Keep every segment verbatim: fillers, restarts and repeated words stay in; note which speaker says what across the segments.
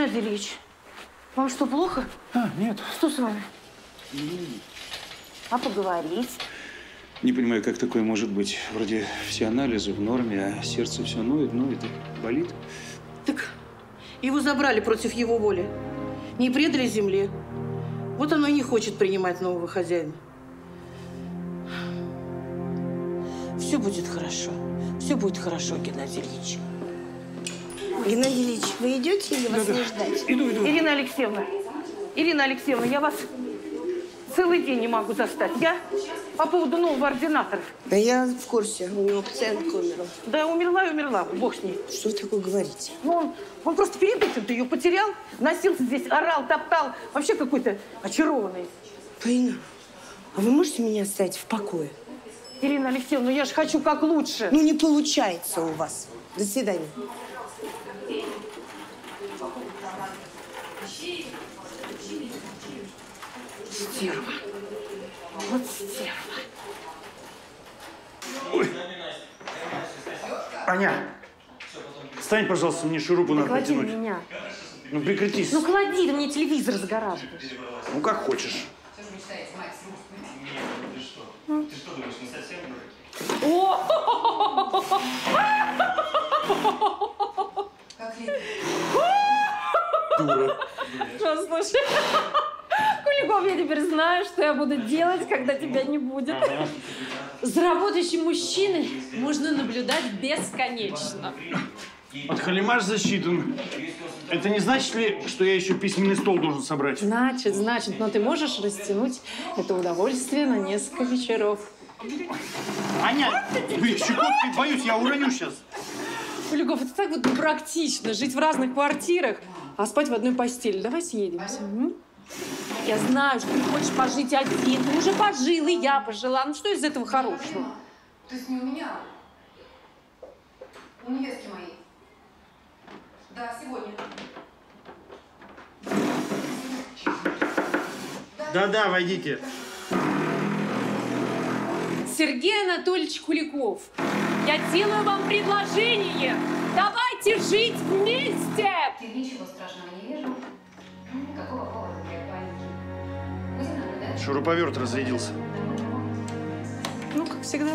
Speaker 1: Геннадий Ильич, вам что, плохо?
Speaker 2: А, нет.
Speaker 1: Что с вами? А поговорить?
Speaker 2: Не понимаю, как такое может быть. Вроде все анализы в норме, а сердце все ноет, ноет и болит.
Speaker 1: Так его забрали против его воли. Не предали земле. Вот оно и не хочет принимать нового хозяина. Все будет хорошо. Все будет хорошо, Геннадий Ильич.
Speaker 3: Геннадий Ильич, вы идете или вас
Speaker 2: да,
Speaker 3: не
Speaker 2: да.
Speaker 3: ждать?
Speaker 2: Иду, иду.
Speaker 1: Ирина Алексеевна, Ирина Алексеевна, я вас целый день не могу застать. Я по поводу нового ординатора.
Speaker 3: Да я в курсе. У него пациентка умерла.
Speaker 1: Да умерла и умерла, бог с ней.
Speaker 3: Что вы такое говорите?
Speaker 1: Ну, он, он просто перед этим-то ее потерял, носился здесь, орал, топтал. Вообще какой-то очарованный.
Speaker 3: Фаина, а вы можете меня оставить в покое?
Speaker 1: Ирина Алексеевна, я же хочу как лучше.
Speaker 3: Ну, не получается у вас. До свидания.
Speaker 1: Стерва. Вот стерва.
Speaker 2: Ой. Аня, встань, пожалуйста, мне шурупу надо
Speaker 4: Клади
Speaker 2: потянуть.
Speaker 4: меня.
Speaker 2: Ну, прекратись.
Speaker 4: Ну, клади, ты мне телевизор загораживаешь.
Speaker 2: Ну, как хочешь.
Speaker 5: Ты что думаешь, не совсем дурак?
Speaker 2: Дура.
Speaker 4: Что, слушай, Куликов, я теперь знаю, что я буду делать, когда тебя не будет. За работающим мужчиной можно наблюдать бесконечно.
Speaker 2: Подхалимаш засчитан. Это не значит ли, что я еще письменный стол должен собрать?
Speaker 4: Значит, значит, но ты можешь растянуть это удовольствие на несколько вечеров.
Speaker 2: Аня, вы щекоткой, боюсь, я уроню сейчас.
Speaker 4: Куликов, это так вот непрактично, жить в разных квартирах, а спать в одной постели. Давай съедемся. М? Я знаю, что ты хочешь пожить один. Ты уже пожил, и я пожила. Ну что из этого хорошего?
Speaker 6: То есть не у меня, у невестки моей. Да, сегодня.
Speaker 2: Да-да, войдите.
Speaker 4: Сергей Анатольевич Куликов, я делаю вам предложение. Давайте жить вместе.
Speaker 6: Ты ничего страшного не вижу. Какого повода для паники? Будем наблюдать.
Speaker 2: Шуруповерт разрядился.
Speaker 4: Ну, как всегда.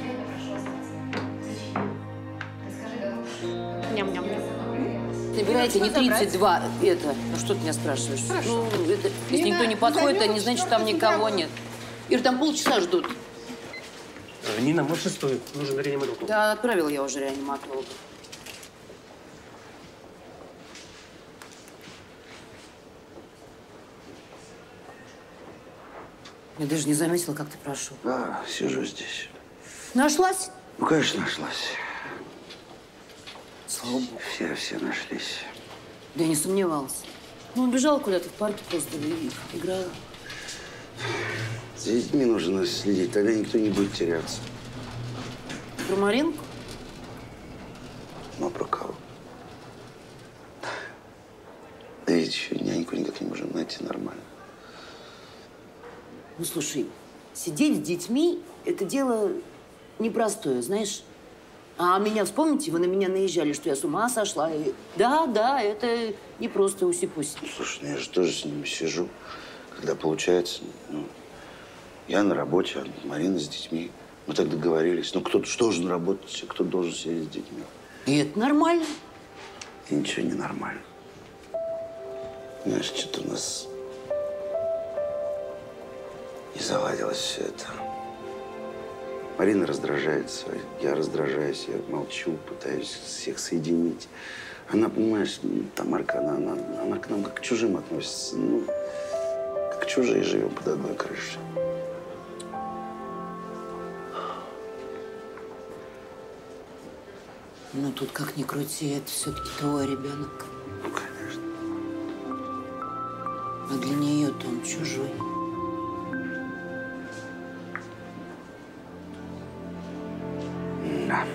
Speaker 4: Ням-ням-ням.
Speaker 7: Набирайте не тридцать два, это, ну что ты меня спрашиваешь?
Speaker 4: Хорошо.
Speaker 7: Ну, это, если
Speaker 4: Нина,
Speaker 7: никто не подходит, это не значит, что там никого
Speaker 4: займем
Speaker 7: нет. Ир, там полчаса ждут.
Speaker 8: Нина, мы шестую. Нужен реаниматолог.
Speaker 7: Да, отправила я уже реаниматолога. Я даже не заметила, как ты прошел.
Speaker 9: А, сижу здесь.
Speaker 7: Нашлась?
Speaker 9: Ну, конечно, нашлась.
Speaker 7: Слава богу.
Speaker 9: Все, все нашлись.
Speaker 7: Да я не сомневалась. Ну, убежала куда-то в парке просто и играла.
Speaker 9: За детьми нужно следить, тогда никто не будет теряться.
Speaker 7: Про Маринку?
Speaker 9: Ну, а про кого? Да ведь еще няньку никак не можем найти нормально.
Speaker 7: Ну, слушай, сидеть с детьми – это дело непростое, знаешь. А меня, вспомните, вы на меня наезжали, что я с ума сошла. И... Да, да, это не просто уси-пуси.
Speaker 9: Слушай, ну я же тоже с ними сижу, когда получается. Ну, я на работе, а Марина с детьми. Мы так договорились. Ну, кто-то же должен работать, а кто-то должен сидеть с детьми.
Speaker 7: И это нормально.
Speaker 9: И ничего не нормально. Знаешь, что-то у нас не заладилось все это. Марина раздражается, я раздражаюсь, я молчу, пытаюсь всех соединить. Она, понимаешь, Тамарка, она, она, она к нам как к чужим относится. Ну, как чужие живем под одной крышей.
Speaker 7: Ну, тут как ни крути, это все-таки твой ребенок.
Speaker 9: Ну, конечно.
Speaker 7: А для нее-то он чужой.
Speaker 9: Да.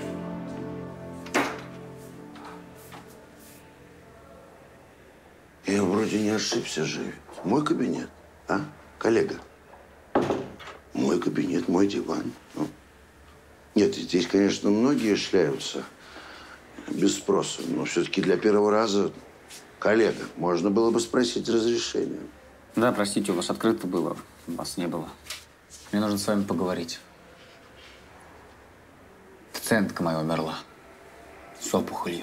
Speaker 9: Я вроде не ошибся же. Мой кабинет, а, коллега? Мой кабинет, мой диван. Ну. Нет, здесь, конечно, многие шляются без спроса, но все-таки для первого раза Коллега, можно было бы спросить разрешения.
Speaker 10: Да, простите, у вас открыто было, вас не было. Мне нужно с вами поговорить. Пациентка моя умерла с опухолью.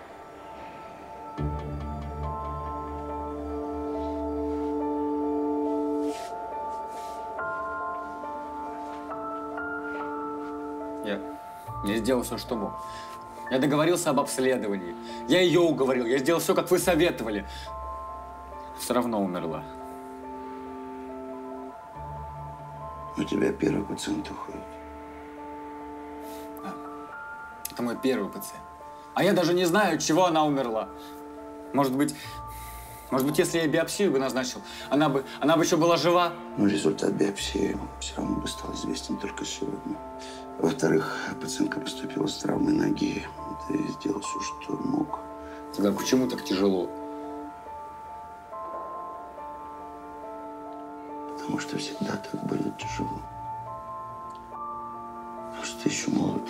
Speaker 10: Я, я сделал все, что мог. Я договорился об обследовании. Я ее уговорил. Я сделал все, как вы советовали. Все равно умерла.
Speaker 9: У тебя первый пациент уходит.
Speaker 10: Да. Это мой первый пациент. А я даже не знаю, от чего она умерла. Может быть, может быть, если я биопсию бы назначил, она бы, она бы еще была жива.
Speaker 9: Но результат биопсии все равно бы стал известен только сегодня. Во-вторых, пациентка поступила с травмой ноги. Ты сделал все, что мог.
Speaker 10: Тогда почему так тяжело?
Speaker 9: Потому что всегда так будет тяжело. Потому что ты еще молод.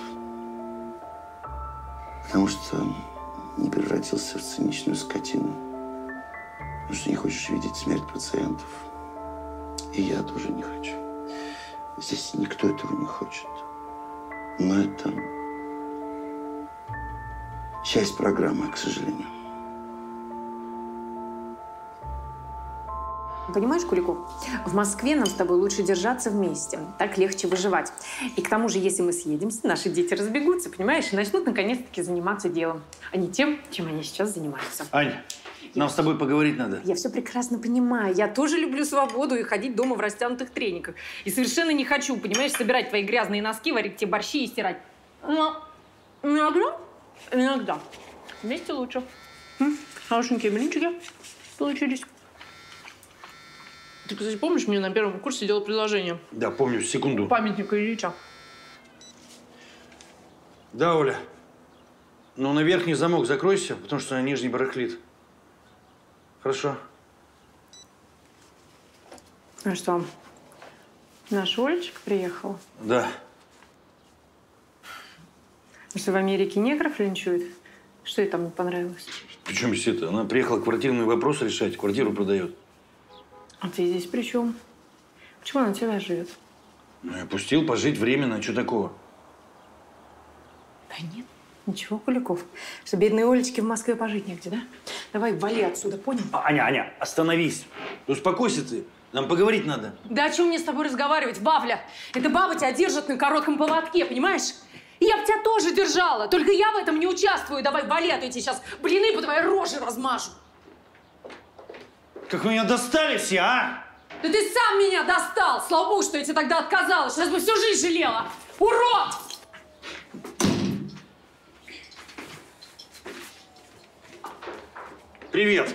Speaker 9: Потому что не превратился в циничную скотину. Потому что не хочешь видеть смерть пациентов. И я тоже не хочу. Здесь никто этого не хочет. Но это часть программы, к сожалению.
Speaker 4: Понимаешь, Куликов, в Москве нам с тобой лучше держаться вместе. Так легче выживать. И к тому же, если мы съедемся, наши дети разбегутся, понимаешь, и начнут наконец-таки заниматься делом, а не тем, чем они сейчас занимаются.
Speaker 11: Аня, нам с тобой поговорить надо.
Speaker 4: Я все прекрасно понимаю. Я тоже люблю свободу и ходить дома в растянутых трениках. И совершенно не хочу, понимаешь, собирать твои грязные носки, варить тебе борщи и стирать. Но иногда, иногда вместе лучше. М? Хорошенькие блинчики получились. Ты, кстати, помнишь, мне на первом курсе делал предложение?
Speaker 11: Да, помню, секунду.
Speaker 4: Памятника Ильича.
Speaker 11: Да, Оля. Но на верхний замок закройся, потому что на нижний барахлит. Хорошо.
Speaker 4: А что, наша Олечка приехала?
Speaker 11: Да.
Speaker 4: Ну что, в Америке негров линчуют? Что ей там не понравилось?
Speaker 11: Причем здесь это? Она приехала квартирный вопрос решать, квартиру продает.
Speaker 4: А ты здесь при чем? Почему она у тебя живет?
Speaker 11: Ну, я пустил пожить временно, что такого?
Speaker 4: Да нет, ничего, Куликов. Что бедной Олечке в Москве пожить негде, да? Давай, вали отсюда, понял?
Speaker 11: Аня, Аня, остановись. Да успокойся ты. Нам поговорить надо.
Speaker 4: Да о чем мне с тобой разговаривать, Бавля? Эта баба тебя держит на коротком поводке, понимаешь? И я бы тебя тоже держала, только я в этом не участвую. Давай, вали, а то я тебе сейчас блины по твоей роже размажу.
Speaker 11: Как вы меня достали все, а?
Speaker 4: Да ты сам меня достал! Слава богу, что я тебе тогда отказалась. Сейчас бы всю жизнь жалела. Урод!
Speaker 11: Привет.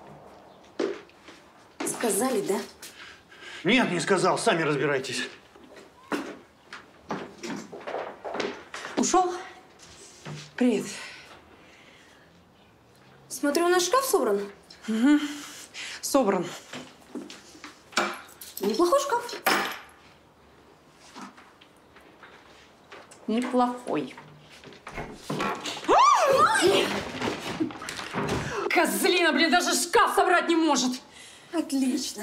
Speaker 3: Сказали, да?
Speaker 11: Нет, не сказал. Сами разбирайтесь.
Speaker 3: Ушел? Привет. Смотрю, наш шкаф собран.
Speaker 4: Угу. Собран.
Speaker 3: Неплохой шкаф.
Speaker 4: Неплохой. Козлина, блин, даже шкаф собрать не может.
Speaker 3: Отлично.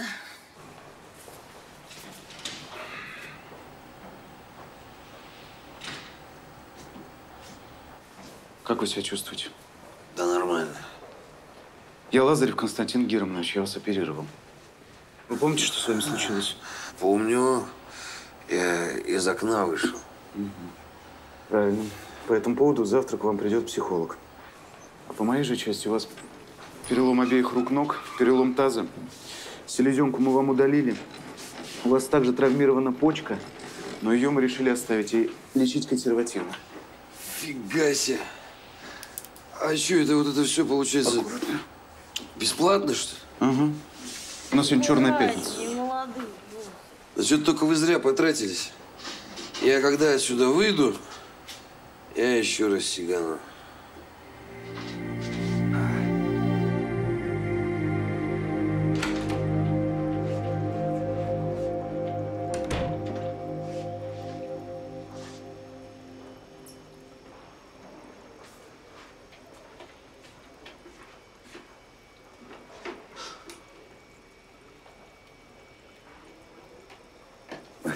Speaker 2: Как вы себя чувствуете?
Speaker 9: Да нормально.
Speaker 2: Я Лазарев Константин Германович, я вас оперировал. Вы помните, что с вами случилось?
Speaker 9: Помню. Я из окна вышел.
Speaker 2: Угу. Правильно. По этому поводу завтра к вам придет психолог. А по моей же части у вас перелом обеих рук-ног, перелом таза. Селезенку мы вам удалили. У вас также травмирована почка, но ее мы решили оставить и лечить консервативно.
Speaker 12: Фига себе. А что это вот это все получается?
Speaker 2: Аккуратно.
Speaker 12: Бесплатно, что ли?
Speaker 2: Ага. У нас сегодня черная пятница.
Speaker 12: Да что-то только вы зря потратились. Я когда отсюда выйду, я еще раз сигану.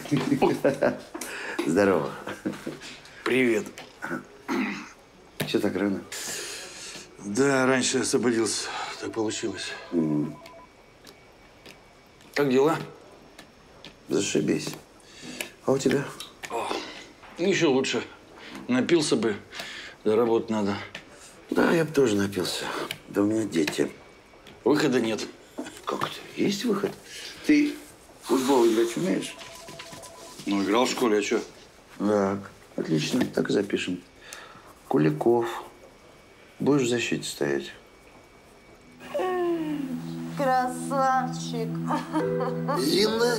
Speaker 9: Здорово.
Speaker 11: Привет.
Speaker 9: Че так рано?
Speaker 11: Да, раньше освободился. Так получилось.
Speaker 9: Mm.
Speaker 11: Как дела?
Speaker 9: Зашибись. А у тебя?
Speaker 11: О, еще лучше. Напился бы, да работать надо.
Speaker 9: Да, я бы тоже напился. Да у меня дети.
Speaker 11: Выхода нет.
Speaker 9: Как это? Есть выход? Ты в футбол играть умеешь?
Speaker 11: Ну, играл в школе, а что?
Speaker 9: Так, отлично. Так и запишем. Куликов. Будешь в защите стоять.
Speaker 13: Красавчик.
Speaker 9: Инна?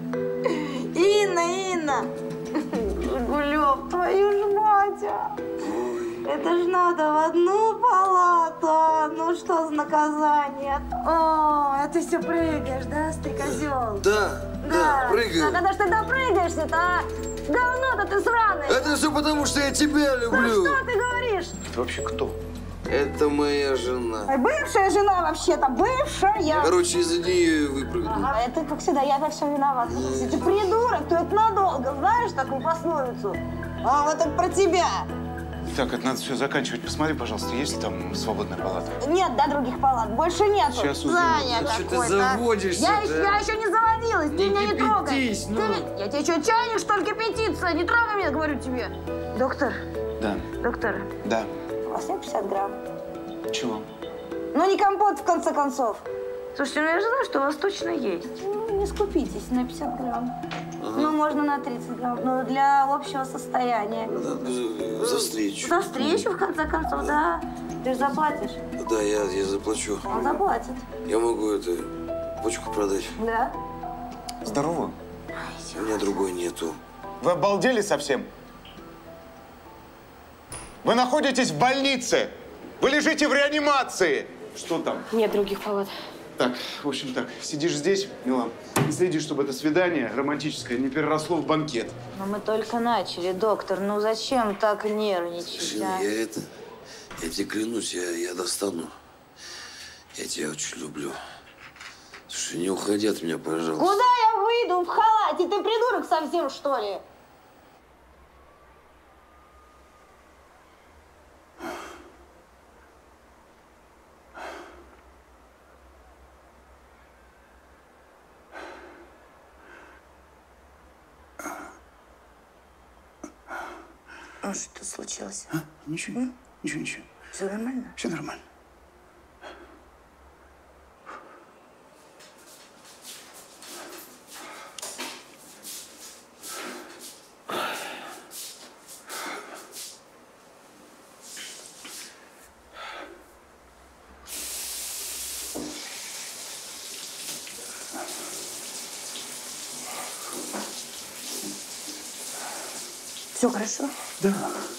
Speaker 13: Инна, Инна. Жигулев, твою ж мать. Это ж надо в одну палату. Ну что за наказание? О, а ты все прыгаешь, да, стрекозел?
Speaker 12: Да, да, прыгаю.
Speaker 13: А когда ж ты допрыгаешься-то, а? Говно-то ты сраный.
Speaker 12: Это все потому, что я тебя люблю.
Speaker 13: Да что ты говоришь?
Speaker 11: Это вообще кто?
Speaker 12: Это моя жена.
Speaker 13: Ой, бывшая жена вообще-то, бывшая.
Speaker 12: Короче, из-за нее выпрыгнул.
Speaker 13: Ага, это, как всегда, я во всем виновата. Если ты придурок, то это надолго. Знаешь такую пословицу? А вот это про тебя.
Speaker 2: Так, это надо все заканчивать. Посмотри, пожалуйста, есть ли там свободная палата?
Speaker 13: Нет, да, других палат. Больше нету.
Speaker 2: Сейчас узнаем.
Speaker 13: Занят
Speaker 12: Да что ты
Speaker 13: какой-то.
Speaker 12: заводишься-то,
Speaker 13: Я,
Speaker 12: а?
Speaker 13: еще- я еще не заводилась. Ты
Speaker 12: Не
Speaker 13: меня не трогай.
Speaker 12: кипятись, ну.
Speaker 13: Ты- я тебе что, чайник, что ли, кипятиться? Не трогай меня, говорю тебе. Доктор,
Speaker 2: Да.
Speaker 13: доктор,
Speaker 2: Да.
Speaker 13: у вас нет пятьдесят грамм?
Speaker 2: Чего?
Speaker 13: Ну, не компот, в конце концов. Слушайте, ну я же знаю, что у вас точно есть. Ну, не скупитесь на пятьдесят грамм.
Speaker 12: Ага.
Speaker 13: Ну, можно на тридцать грамм. Ну, для общего состояния.
Speaker 12: За, за встречу.
Speaker 13: За встречу, в конце концов, да. Ты же заплатишь.
Speaker 12: Да, я, я заплачу.
Speaker 13: Он заплатит.
Speaker 12: Я могу это почку продать.
Speaker 13: Да?
Speaker 2: Здорово.
Speaker 12: У меня другой нету.
Speaker 2: Вы обалдели совсем? Вы находитесь в больнице. Вы лежите в реанимации. Что там?
Speaker 4: Нет других палат.
Speaker 2: Так, в общем так, сидишь здесь, Мила, и следишь, чтобы это свидание романтическое не переросло в банкет.
Speaker 13: Но мы только начали, доктор. Ну, зачем так нервничать,
Speaker 12: Слушай,
Speaker 13: а?
Speaker 12: я это... Я тебе клянусь, я, я достану. Я тебя очень люблю. Слушай, не уходи от меня, пожалуйста.
Speaker 13: Куда я выйду в халате? Ты придурок совсем, что ли?
Speaker 3: А что случилось?
Speaker 9: А? Ничего,
Speaker 3: М?
Speaker 9: ничего, ничего.
Speaker 3: Все нормально?
Speaker 9: Все нормально.
Speaker 3: Все хорошо?
Speaker 9: Да.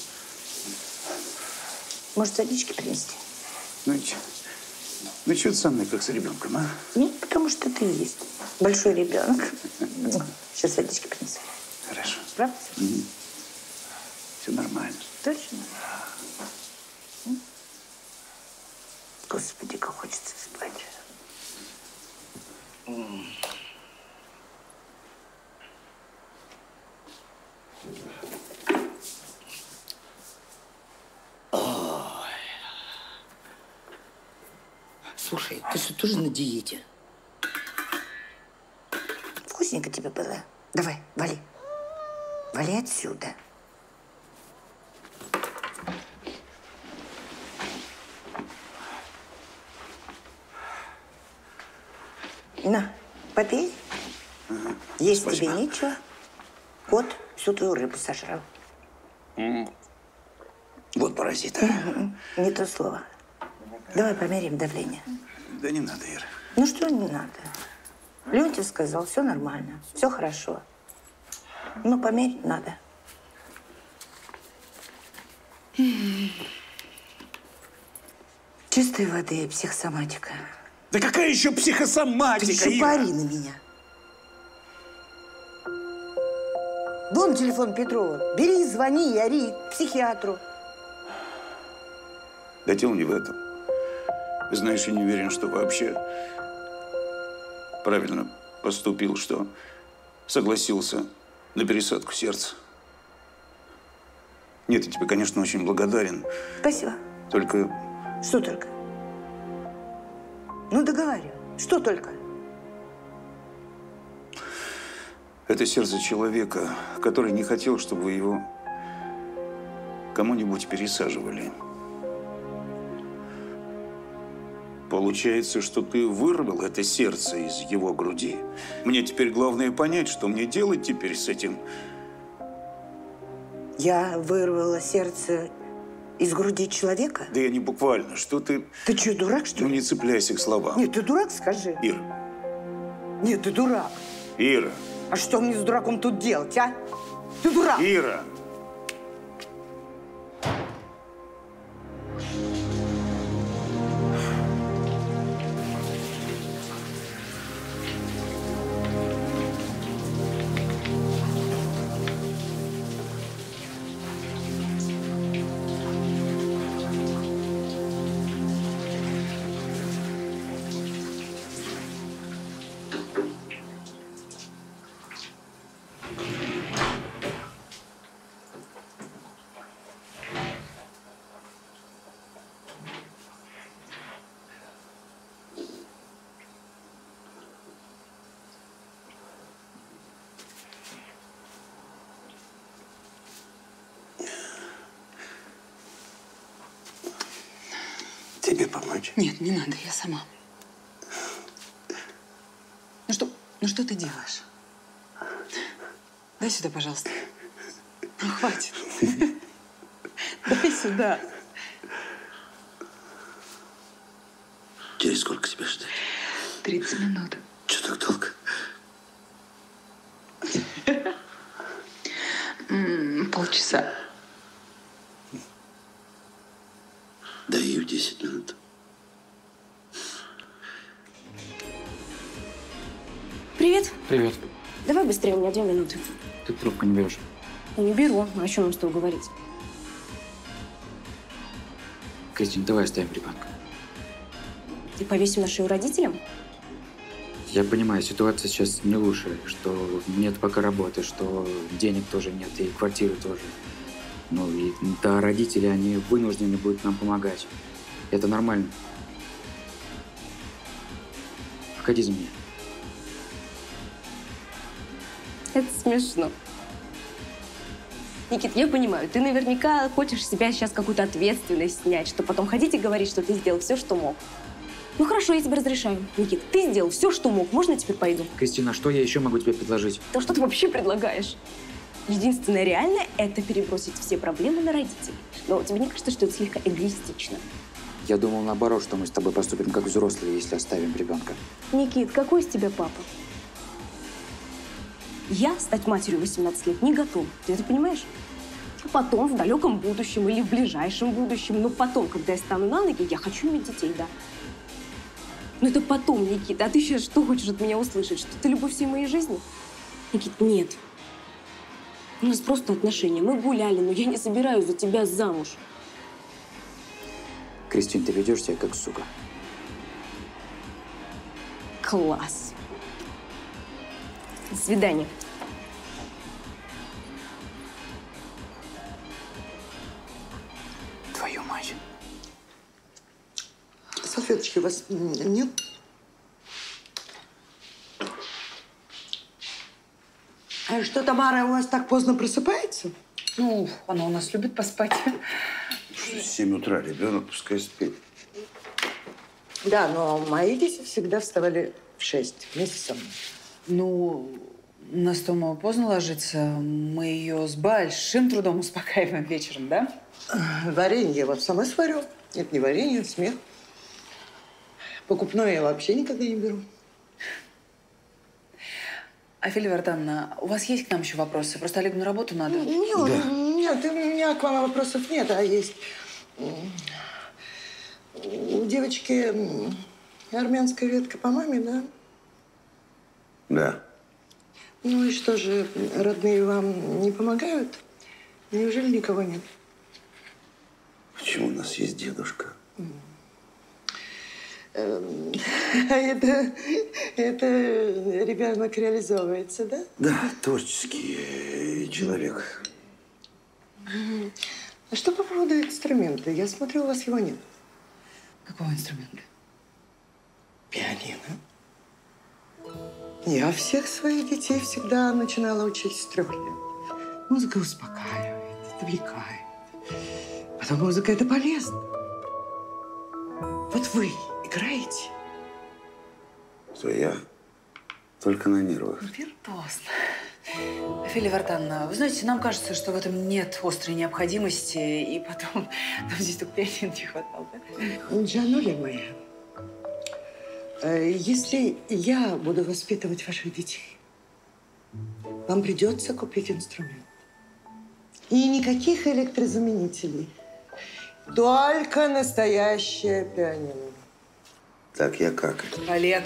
Speaker 3: Может, водички принести?
Speaker 9: Ну и че? Ну что ты со мной, как с ребенком, а?
Speaker 3: Нет, потому что ты есть большой ребенок. Сейчас водички принесу.
Speaker 9: Хорошо.
Speaker 3: Правда?
Speaker 9: Все нормально.
Speaker 3: Точно? М? Господи, как хочется спать. Слушай, ты что, тоже на диете? Вкусненько тебе было. Давай, вали. Вали отсюда. На, попей.
Speaker 9: Ага.
Speaker 3: Есть
Speaker 9: Спасибо.
Speaker 3: тебе нечего. Вот, всю твою рыбу сожрал.
Speaker 9: М. Вот паразит. а.
Speaker 3: Мгм. Не то слово. Давай померяем давление.
Speaker 9: Да не надо, Ира.
Speaker 3: Ну что не надо? Леонтьев сказал, все нормально, все хорошо. Ну, померить надо. Чистой воды психосоматика.
Speaker 9: Да какая еще психосоматика,
Speaker 3: Ты еще
Speaker 9: Ира?
Speaker 3: пари на меня. Вон телефон Петрова. Бери, звони и ори психиатру.
Speaker 9: Да дело не в этом. Знаешь, я не уверен, что вообще правильно поступил, что согласился
Speaker 14: на пересадку сердца. Нет, я тебе, конечно, очень благодарен.
Speaker 3: Спасибо.
Speaker 14: Только…
Speaker 3: Что только? Ну, договаривай. Что только?
Speaker 14: Это сердце человека, который не хотел, чтобы вы его кому-нибудь пересаживали. Получается, что ты вырвал это сердце из его груди. Мне теперь главное понять, что мне делать теперь с этим.
Speaker 3: Я вырвала сердце из груди человека?
Speaker 14: Да я не буквально. Что ты…
Speaker 3: Ты что, дурак, что ли?
Speaker 14: Ну, не цепляйся к словам.
Speaker 3: Нет, ты дурак, скажи.
Speaker 14: Ир.
Speaker 3: Нет, ты дурак.
Speaker 14: Ира.
Speaker 3: А что мне с дураком тут делать, а? Ты дурак.
Speaker 14: Ира.
Speaker 9: Тебе помочь?
Speaker 15: Нет, не надо, я сама. Ну что, ну что ты делаешь? Дай сюда, пожалуйста. Ну, хватит. Дай сюда.
Speaker 9: Через сколько тебя ждать?
Speaker 15: тридцать минут.
Speaker 9: Че так долго?
Speaker 15: М, Полчаса.
Speaker 9: Даю десять минут.
Speaker 16: Привет.
Speaker 8: Привет.
Speaker 16: Давай быстрее, у меня две минуты.
Speaker 8: Ты трубку не берешь.
Speaker 16: Я не беру. А о чем нам с тобой говорить?
Speaker 8: Кристин, давай оставим ребенка.
Speaker 16: И повесим на шею родителям?
Speaker 8: Я понимаю, ситуация сейчас не лучшая, что нет пока работы, что денег тоже нет, и квартиры тоже. Ну и да, родители, они вынуждены будут нам помогать. Это нормально. Входи за меня.
Speaker 16: Это смешно. Никит, я понимаю, ты наверняка хочешь с себя сейчас какую-то ответственность снять, чтобы потом ходить и говорить, что ты сделал все, что мог. Ну хорошо, я тебе разрешаю. Никит, ты сделал все, что мог. Можно я теперь пойду?
Speaker 8: Кристина, что я еще могу тебе предложить?
Speaker 16: Да что ты вообще предлагаешь? Единственное реальное – это перебросить все проблемы на родителей. Но тебе не кажется, что это слегка эгоистично?
Speaker 8: Я думал наоборот, что мы с тобой поступим как взрослые, если оставим ребенка.
Speaker 16: Никит, какой из тебя папа? Я стать матерью в восемнадцать лет не готова. Ты это понимаешь? Потом, в далеком будущем или в ближайшем будущем, но потом, когда я стану на ноги, я хочу иметь детей, да. Но это потом, Никита. А ты сейчас что хочешь от меня услышать? Что ты любовь всей моей жизни? Никит, нет. У нас просто отношения. Мы гуляли, но я не собираюсь за тебя замуж.
Speaker 8: Кристин, ты ведешь себя как сука.
Speaker 16: Класс. До свидания.
Speaker 8: Твою мать.
Speaker 17: Салфеточки у вас нет? А что, Тамара у вас так поздно просыпается?
Speaker 15: Ну, она у нас любит поспать.
Speaker 9: В семь утра ребенок пускай спит.
Speaker 17: Да, но мои дети всегда вставали в шесть вместе со мной.
Speaker 15: Ну, у нас Тома поздно ложится. Мы ее с большим трудом успокаиваем вечером, да?
Speaker 17: Варенье я вот сама сварю. Это не варенье, смех. Покупное я вообще никогда не беру.
Speaker 15: Афилия Вартановна, у вас есть к нам еще вопросы? Просто Олегу на работу надо.
Speaker 17: Нет, да. Нет, у меня к вам вопросов нет, а есть… У девочки армянская ветка по маме, да?
Speaker 9: Да.
Speaker 17: Ну и что же, родные вам не помогают? Неужели никого нет?
Speaker 9: Почему у нас есть дедушка?
Speaker 17: Эм, Это, это ребенок реализовывается, да?
Speaker 9: Да, творческий человек.
Speaker 17: Мгм. А что по поводу инструмента? Я смотрю, у вас его нет.
Speaker 15: Какого инструмента?
Speaker 17: Пианино. Я всех своих детей всегда начинала учить с трех лет. Музыка успокаивает, отвлекает. Потом музыка – это полезно. Вот вы играете.
Speaker 9: Что я? Только на нервах.
Speaker 15: Виртуозно. Офелия Вартановна, вы знаете, нам кажется, что в этом нет острой необходимости, и потом нам здесь только пианино не хватало, да?
Speaker 17: Джануля моя, э, если я буду воспитывать ваших детей, вам придется купить инструмент. И никаких электрозаменителей. Только настоящее пианино.
Speaker 9: Так, я как?
Speaker 15: Олег.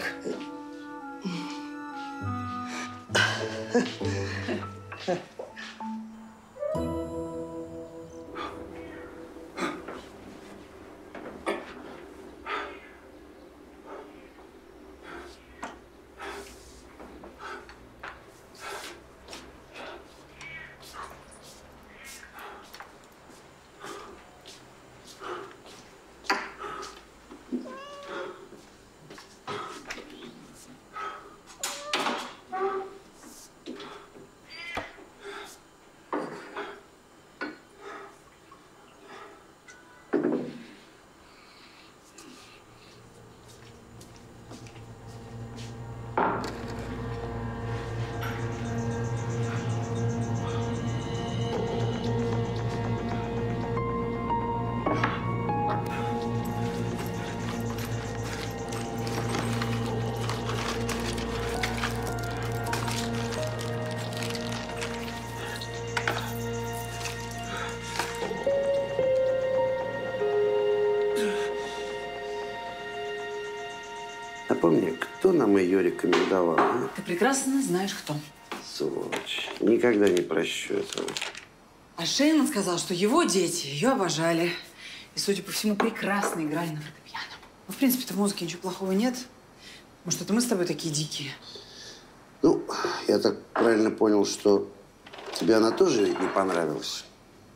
Speaker 9: Напомни, кто нам ее рекомендовал? А?
Speaker 15: Ты прекрасно знаешь, кто.
Speaker 9: Сволочь. Никогда не прощу этого.
Speaker 15: А Шейнман сказал, что его дети ее обожали. И, судя по всему, прекрасно играли на фортепиано. Ну, в принципе-то в музыке ничего плохого нет. Может, это мы с тобой такие дикие?
Speaker 9: Ну, я так правильно понял, что тебе она тоже не понравилась?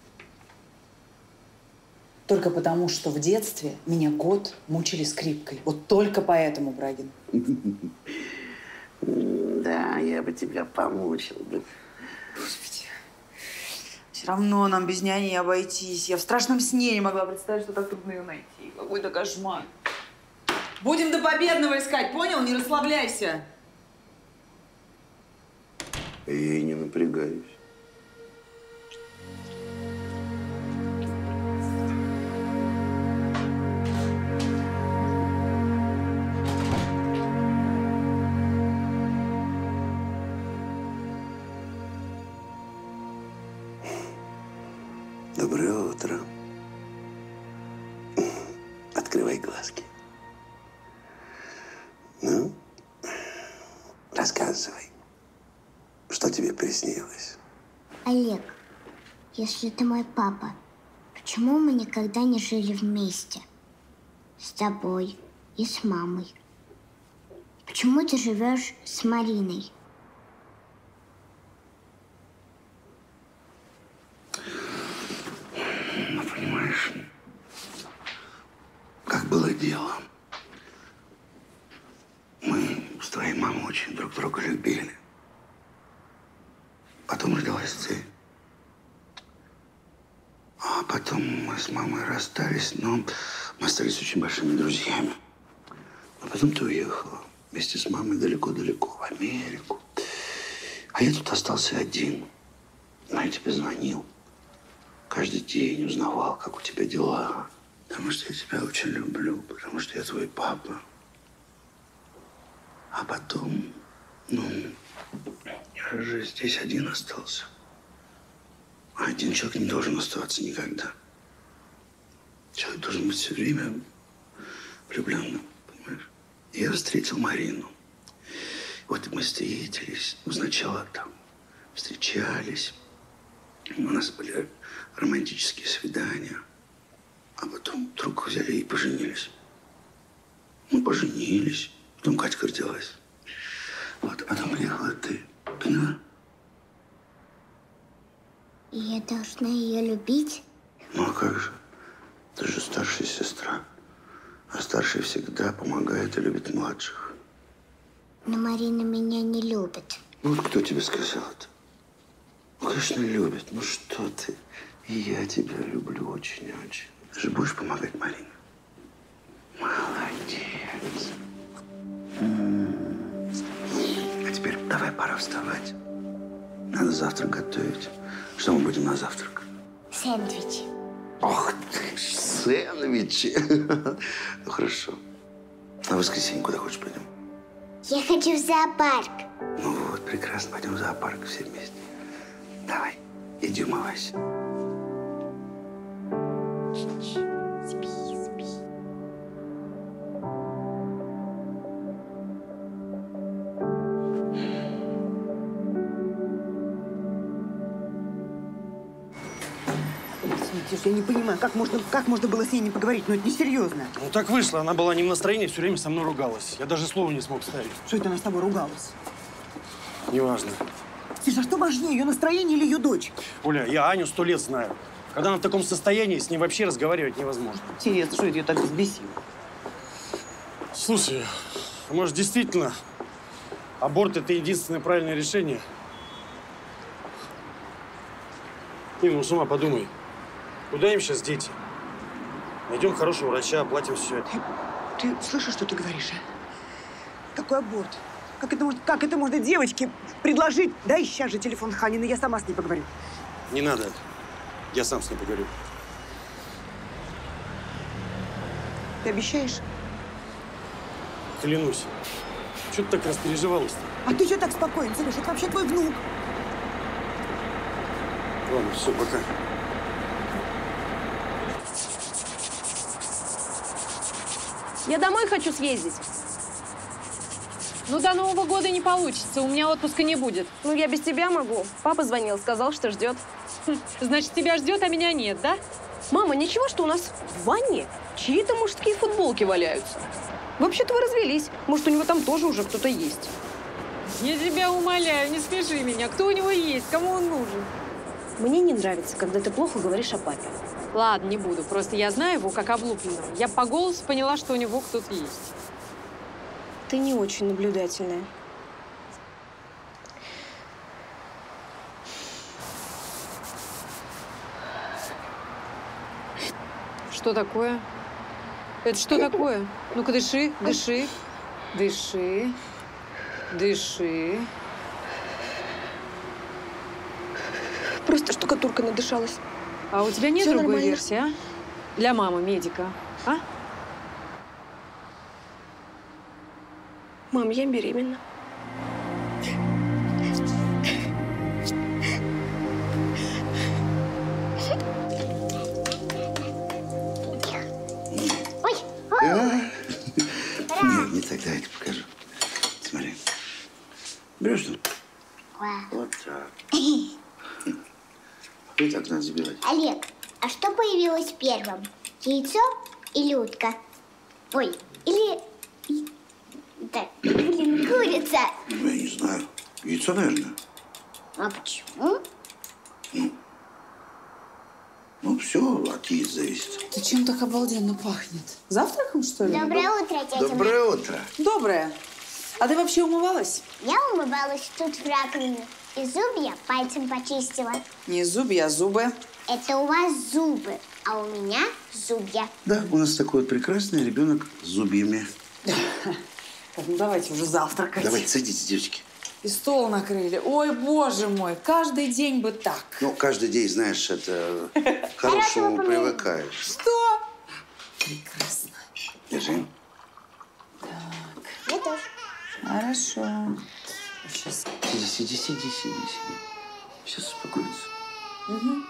Speaker 15: Только потому, что в детстве меня год мучили скрипкой. Вот только поэтому, Брагин.
Speaker 9: Да, я бы тебя помучил бы.
Speaker 15: Господи. Все равно нам без няни не обойтись. Я в страшном сне не могла представить, что так трудно ее найти. Какой-то кошмар. Будем до победного искать, понял? Не расслабляйся.
Speaker 9: Я и не напрягаюсь. Доброе утро. Открывай глазки. Ну, рассказывай, что тебе приснилось?
Speaker 18: Олег, если ты мой папа, почему мы никогда не жили вместе? С тобой и с мамой. Почему ты живешь с Мариной?
Speaker 9: Ну, понимаешь, как было дело. Мы с твоей мамой очень друг друга любили. Потом родилась ты. А потом мы с мамой расстались, но мы остались очень большими друзьями. А потом ты уехала вместе с мамой далеко-далеко в Америку. А я тут остался один. Но я тебе звонил. Каждый день узнавал, как у тебя дела. Потому что я тебя очень люблю, потому что я твой папа. А потом, ну, я же здесь один остался. А один человек не должен оставаться никогда. Человек должен быть все время влюбленным, понимаешь? И я встретил Марину. Вот мы встретились. Ну, сначала там встречались. У нас были романтические свидания. А потом вдруг взяли и поженились. Мы поженились. Потом Катька родилась. Вот, а потом приехала ты. Поняла?
Speaker 18: И я должна ее любить?
Speaker 9: Ну а как же? Ты же старшая сестра. А старший всегда помогает и любит младших.
Speaker 18: Но Марина меня не любит.
Speaker 9: Ну вот кто тебе сказал это? Ну, конечно, любит. Ну что ты? И я тебя люблю очень-очень. Ты же будешь помогать Марине? Молодец. М-м. А теперь давай, пора вставать. Надо завтрак готовить. Что мы будем на завтрак?
Speaker 18: Сэндвичи.
Speaker 9: Ох ты ж, сэндвичи. Ну хорошо. А в воскресенье куда хочешь пойдем?
Speaker 18: Я хочу в зоопарк.
Speaker 9: Ну вот, прекрасно. Пойдем в зоопарк все вместе. Давай, иди умывайся.
Speaker 18: Спи, спи.
Speaker 17: Тише, я не понимаю, как можно, как можно было с ней не поговорить? Ну, это несерьезно.
Speaker 11: Ну так вышло. Она была не в настроении, все время со мной ругалась. Я даже слова не смог вставить.
Speaker 17: Что это она с тобой ругалась?
Speaker 11: Неважно.
Speaker 17: Тише, а что важнее, ее настроение или ее дочь?
Speaker 11: Оля, я Аню сто лет знаю. Когда она в таком состоянии, с ней вообще разговаривать невозможно.
Speaker 17: Интересно, что это ее так взбесило?
Speaker 11: Слушай, а может, действительно, аборт – это единственное правильное решение? Не, ну с ума подумай. Куда им сейчас дети? Найдем хорошего врача, оплатим все это.
Speaker 17: Ты слышишь, что ты говоришь, а? Какой аборт? Как это может, как это можно девочке предложить? Дай сейчас же телефон Ханины, я сама с ней поговорю.
Speaker 11: Не надо. Я сам с ней поговорю.
Speaker 17: Ты обещаешь?
Speaker 11: Клянусь. Чего ты так распереживалась-то?
Speaker 17: А ты что так спокоен, Сереж? Это вообще твой внук.
Speaker 11: Ладно, все, пока.
Speaker 4: Я домой хочу съездить. Ну, до Нового года не получится. У меня отпуска не будет.
Speaker 16: Ну, я без тебя могу. Папа звонил, сказал, что ждет.
Speaker 4: Хм, значит, тебя ждет, а меня нет, да?
Speaker 16: Мама, ничего, что у нас в ванне чьи-то мужские футболки валяются. Вообще-то вы развелись. Может, у него там тоже уже кто-то есть.
Speaker 4: Я тебя умоляю, не смеши меня. Кто у него есть? Кому он нужен?
Speaker 16: Мне не нравится, когда ты плохо говоришь о папе.
Speaker 4: Ладно, не буду. Просто я знаю его как облупленного. Я по голосу поняла, что у него кто-то есть.
Speaker 16: Ты не очень наблюдательная.
Speaker 4: Что такое? Это что такое? Ну-ка, дыши, дыши, дыши, дыши.
Speaker 16: Просто штукатурка надышалась.
Speaker 4: А у тебя нет
Speaker 16: Всё
Speaker 4: другой
Speaker 16: нормально.
Speaker 4: версии, а? Для мамы, медика, а?
Speaker 16: Мам, я беременна.
Speaker 18: Ой!
Speaker 9: Нет, не тогда, я тебе покажу. Смотри. Берешь тут. Вот так. И так надо забивать.
Speaker 18: Олег, а что появилось первым? Яйцо или утка? Ой, или... Да, блин, курица.
Speaker 9: Ну, я не знаю. Яйцо, наверное.
Speaker 18: А почему?
Speaker 9: Ну, ну все от яиц зависит.
Speaker 15: Ты чем так обалденно пахнет? Завтраком, что ли?
Speaker 18: Доброе утро, тетя
Speaker 9: Доброе утро.
Speaker 15: Доброе. А ты вообще умывалась?
Speaker 18: Я умывалась тут в раковине. И зубы я пальцем почистила.
Speaker 15: Не зубья, а зубы.
Speaker 18: Это у вас зубы, а у меня зубья.
Speaker 9: Да, у нас такой вот прекрасный ребенок с зубьями.
Speaker 15: Так, ну давайте уже завтракать.
Speaker 9: Давайте, садитесь, девочки.
Speaker 15: И стол накрыли. Ой, боже мой, каждый день бы так.
Speaker 9: Ну, каждый день, знаешь, это к хорошему привыкаешь.
Speaker 15: Что? Прекрасно.
Speaker 9: Держи.
Speaker 18: Я тоже.
Speaker 15: Хорошо. Сейчас.
Speaker 9: Сиди, сиди, сиди, сиди, сиди. Сейчас успокоится.
Speaker 15: Угу.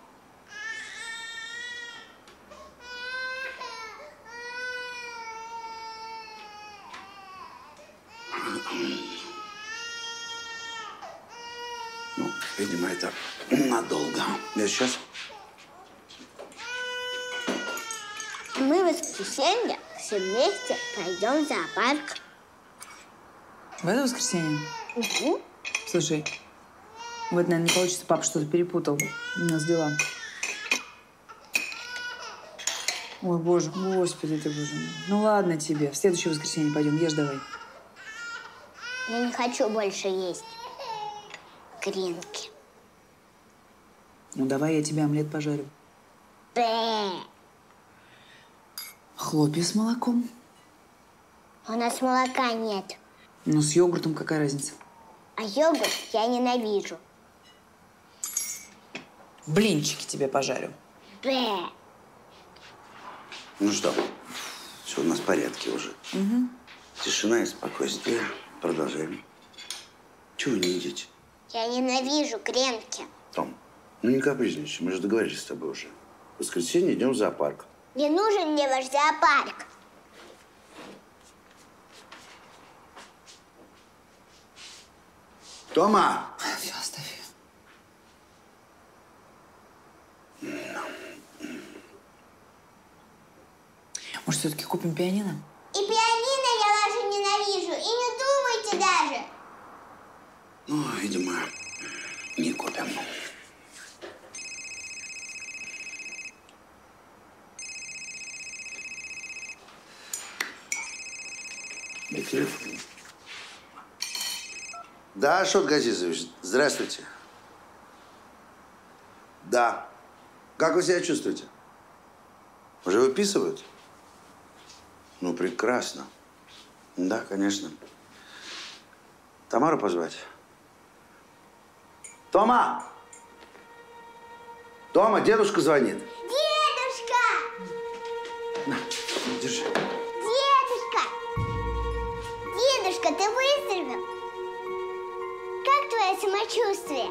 Speaker 9: Ну, видимо, это надолго. Я сейчас.
Speaker 18: Мы в воскресенье все вместе пойдем в зоопарк.
Speaker 15: В это воскресенье?
Speaker 18: Угу.
Speaker 15: Слушай, в это, наверное, не получится. Папа что-то перепутал. У нас дела. Ой, боже, господи ты, боже мой. Ну ладно тебе. В следующее воскресенье пойдем. Ешь давай.
Speaker 18: Я не хочу больше есть гренки.
Speaker 15: Ну давай я тебе омлет пожарю.
Speaker 18: Бэ.
Speaker 15: Хлопья с молоком.
Speaker 18: У нас молока нет.
Speaker 15: Ну с йогуртом какая разница?
Speaker 18: А йогурт я ненавижу.
Speaker 15: Блинчики тебе пожарю.
Speaker 18: Бэ.
Speaker 9: Ну что, все у нас в порядке уже.
Speaker 15: Угу.
Speaker 9: Тишина и спокойствие. Продолжаем. Чего вы не едите?
Speaker 18: Я ненавижу гренки.
Speaker 9: Том, ну не капризничай, мы же договорились с тобой уже. В воскресенье идем в зоопарк.
Speaker 18: Не нужен мне ваш зоопарк.
Speaker 9: Тома!
Speaker 15: Все, оставь ее. Может, все-таки купим пианино?
Speaker 18: И пианино я ваше ненавижу. И не думайте даже.
Speaker 9: Ну, видимо, не купим. Дай телефон. Да, Ашот Газизович, здравствуйте. Да. Как вы себя чувствуете? Уже выписывают? Ну, прекрасно. Да, конечно. Тамару позвать? Тома! Тома, дедушка звонит.
Speaker 18: Дедушка!
Speaker 9: На, держи.
Speaker 18: Дедушка! Дедушка, ты выздоровел? Как твое самочувствие?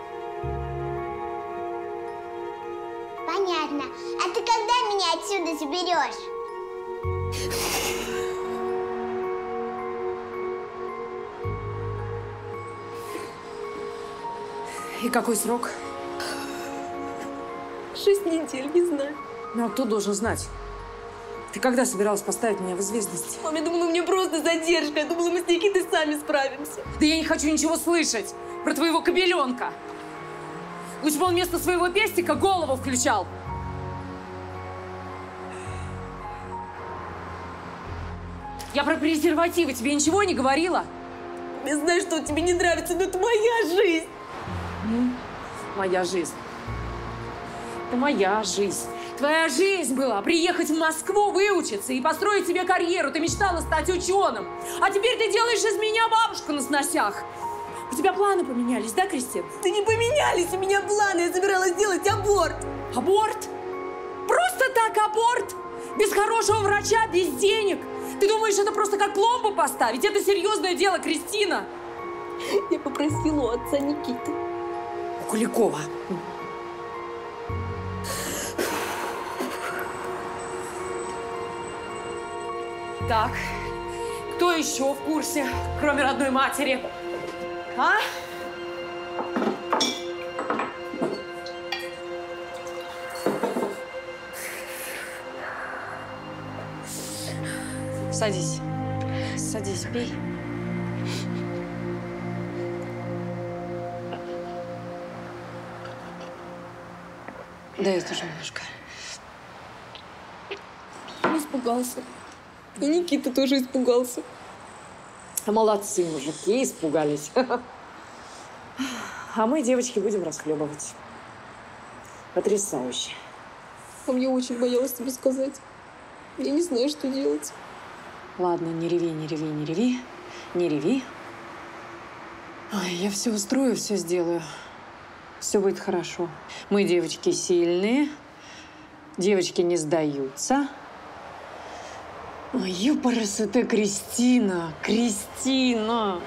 Speaker 18: Понятно. А ты когда меня отсюда заберешь?
Speaker 4: И какой срок?
Speaker 16: Шесть недель, не знаю.
Speaker 4: Ну, а кто должен знать? Ты когда собиралась поставить меня в известность?
Speaker 16: Мам, я думала, у меня просто задержка. Я думала, мы с Никитой сами справимся.
Speaker 4: Да я не хочу ничего слышать про твоего кобеленка. Лучше бы он вместо своего пестика голову включал. Я про презервативы тебе ничего не говорила?
Speaker 16: Я знаю, что тебе не нравится, но это моя жизнь.
Speaker 4: Ну, моя жизнь. Это моя жизнь. Твоя жизнь была приехать в Москву, выучиться и построить себе карьеру. Ты мечтала стать ученым. А теперь ты делаешь из меня бабушку на сносях. У тебя планы поменялись, да, Кристина?
Speaker 16: Да не поменялись у меня планы. Я собиралась сделать аборт.
Speaker 4: Аборт? Просто так аборт? Без хорошего врача, без денег? Ты думаешь, это просто как пломбу поставить? Это серьезное дело, Кристина.
Speaker 16: Я попросила у отца Никиты.
Speaker 4: У Куликова. Так, кто еще в курсе, кроме родной матери? А? Садись. Садись, пей. Да, я тоже немножко.
Speaker 16: Он испугался. И Никита тоже испугался.
Speaker 4: Молодцы, мужики, испугались. А мы, девочки, будем расхлебывать. Потрясающе.
Speaker 16: А мне очень боялась тебе сказать. Я не знаю, что делать.
Speaker 4: Ладно, не реви, не реви, не реви. Не реви. Ой, я все устрою, все сделаю. Все будет хорошо. Мы, девочки, сильные. Девочки не сдаются. Ой, ёпарас, это Кристина. Кристина.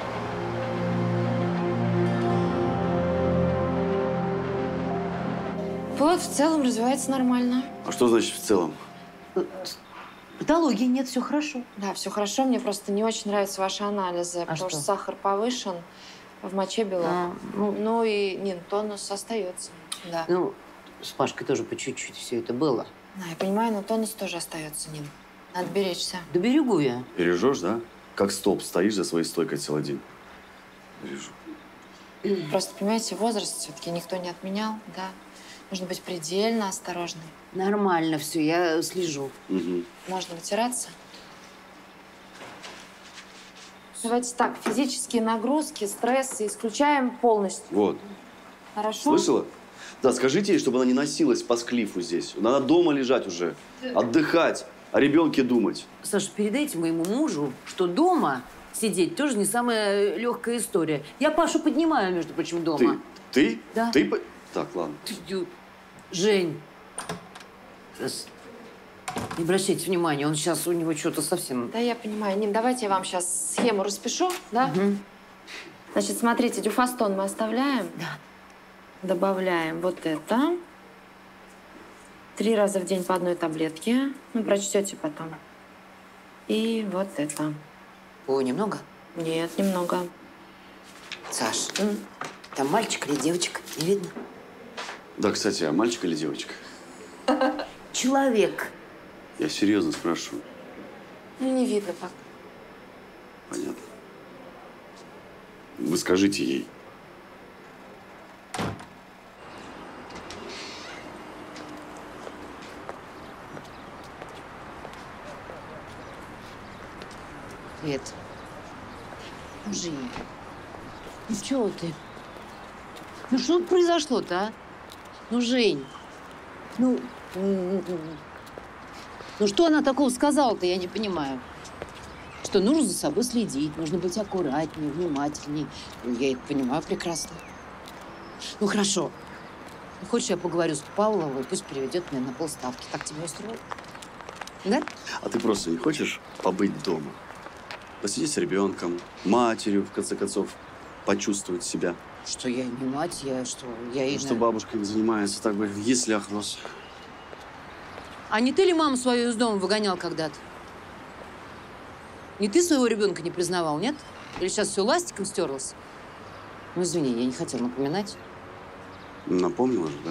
Speaker 19: Плод в целом развивается нормально.
Speaker 9: А что значит в целом?
Speaker 7: Патологии нет, все хорошо.
Speaker 19: Да, все хорошо. Мне просто не очень нравятся ваши анализы,
Speaker 7: А
Speaker 19: потому
Speaker 7: что?
Speaker 19: что сахар повышен, в моче белок.
Speaker 7: А, ну,
Speaker 19: ну и нет, тонус остается. Да.
Speaker 7: Ну, с Пашкой тоже по чуть-чуть все это было.
Speaker 19: Да, я понимаю, но тонус тоже остается, Нин. Надо беречься.
Speaker 7: Да берегу я.
Speaker 20: Бережешь, да? Как столб стоишь за своей стойкой целый день. Бережу.
Speaker 19: Просто, понимаете, возраст все-таки никто не отменял, да. Нужно быть предельно осторожным.
Speaker 7: Нормально все, я слежу.
Speaker 20: Угу.
Speaker 19: Можно вытираться. Давайте так, физические нагрузки, стрессы исключаем полностью.
Speaker 20: Вот.
Speaker 19: Хорошо?
Speaker 20: Слышала? Да, скажите ей, чтобы она не носилась по склифу здесь. Надо дома лежать уже, отдыхать, о ребенке думать.
Speaker 7: Саша, передайте моему мужу, что дома сидеть тоже не самая легкая история. Я Пашу поднимаю, между прочим, дома.
Speaker 20: Ты? Ты?
Speaker 7: Да.
Speaker 20: Ты? по- Так, ладно.
Speaker 7: Ты- Жень, сейчас не обращайте внимания, он сейчас, у него что-то совсем…
Speaker 19: Да, я понимаю. Нин, давайте я вам сейчас схему распишу, да? Значит, смотрите, дюфастон мы оставляем.
Speaker 7: Да.
Speaker 19: Добавляем вот это. Три раза в день по одной таблетке. Ну, прочтете потом. И вот это.
Speaker 7: О, немного?
Speaker 19: Нет, немного.
Speaker 7: Саш, там мальчик или девочка? Не видно?
Speaker 20: Да, кстати, а мальчик или девочка?
Speaker 7: Человек.
Speaker 20: Я серьезно спрашиваю.
Speaker 19: Ну, не видно пока.
Speaker 20: Понятно. Вы скажите ей.
Speaker 7: Свет. Ну, Жень, ну чего ты? Ну что произошло-то, а? Ну, Жень, ну, ну что она такого сказала-то, я не понимаю. Что нужно за собой следить, нужно быть аккуратнее, внимательней. Ну, я их понимаю прекрасно. Ну, хорошо. Ну, хочешь, я поговорю с Павловой, пусть переведет меня на полставки. Так тебя устроит? Да?
Speaker 20: А ты просто не хочешь побыть дома? Посидеть с ребенком, матерью, в конце концов, почувствовать себя.
Speaker 7: Что я не мать, я что, я и…
Speaker 20: Что бабушка им занимается, так бы в яслях рос.
Speaker 7: А не ты ли маму свою из дома выгонял когда-то? Не ты своего ребенка не признавал, нет? Или сейчас все ластиком стерлось? Ну, извини, я не хотела напоминать.
Speaker 20: Напомнила же, да?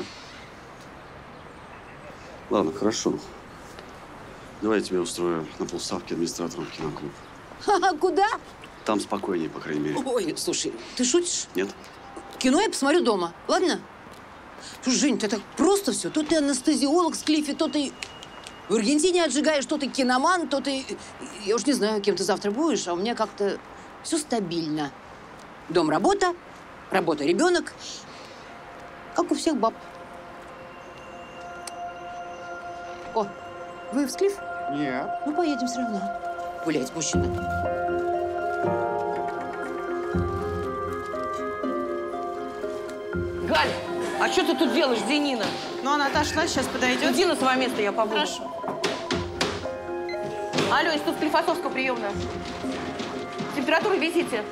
Speaker 20: Ладно, хорошо. Давай я тебя устрою на полставки администратором в киноклуб.
Speaker 7: Ха-ха, куда?
Speaker 20: Там спокойнее, по крайней мере.
Speaker 7: Ой, слушай, ты шутишь?
Speaker 20: Нет?
Speaker 7: Кино я посмотрю дома, ладно? Слушай, Жень, ты так просто все. То ты анестезиолог с Клиффи, то ты в Аргентине отжигаешь, то ты киноман, то ты… Я уж не знаю, кем ты завтра будешь, а у меня как-то все стабильно. Дом, работа, работа, ребенок. Как у всех баб. О, вы в Склиф?
Speaker 2: Нет.
Speaker 7: Ну, поедем все равно. Гулять, мужчина.
Speaker 1: Галя, а что ты тут делаешь? Где Нина?
Speaker 15: Ну, она отошла, сейчас подойдет.
Speaker 1: Иди на свое место, я побуду.
Speaker 15: Хорошо.
Speaker 1: Алло, из тут Склифосовского приемная. Температуру везите.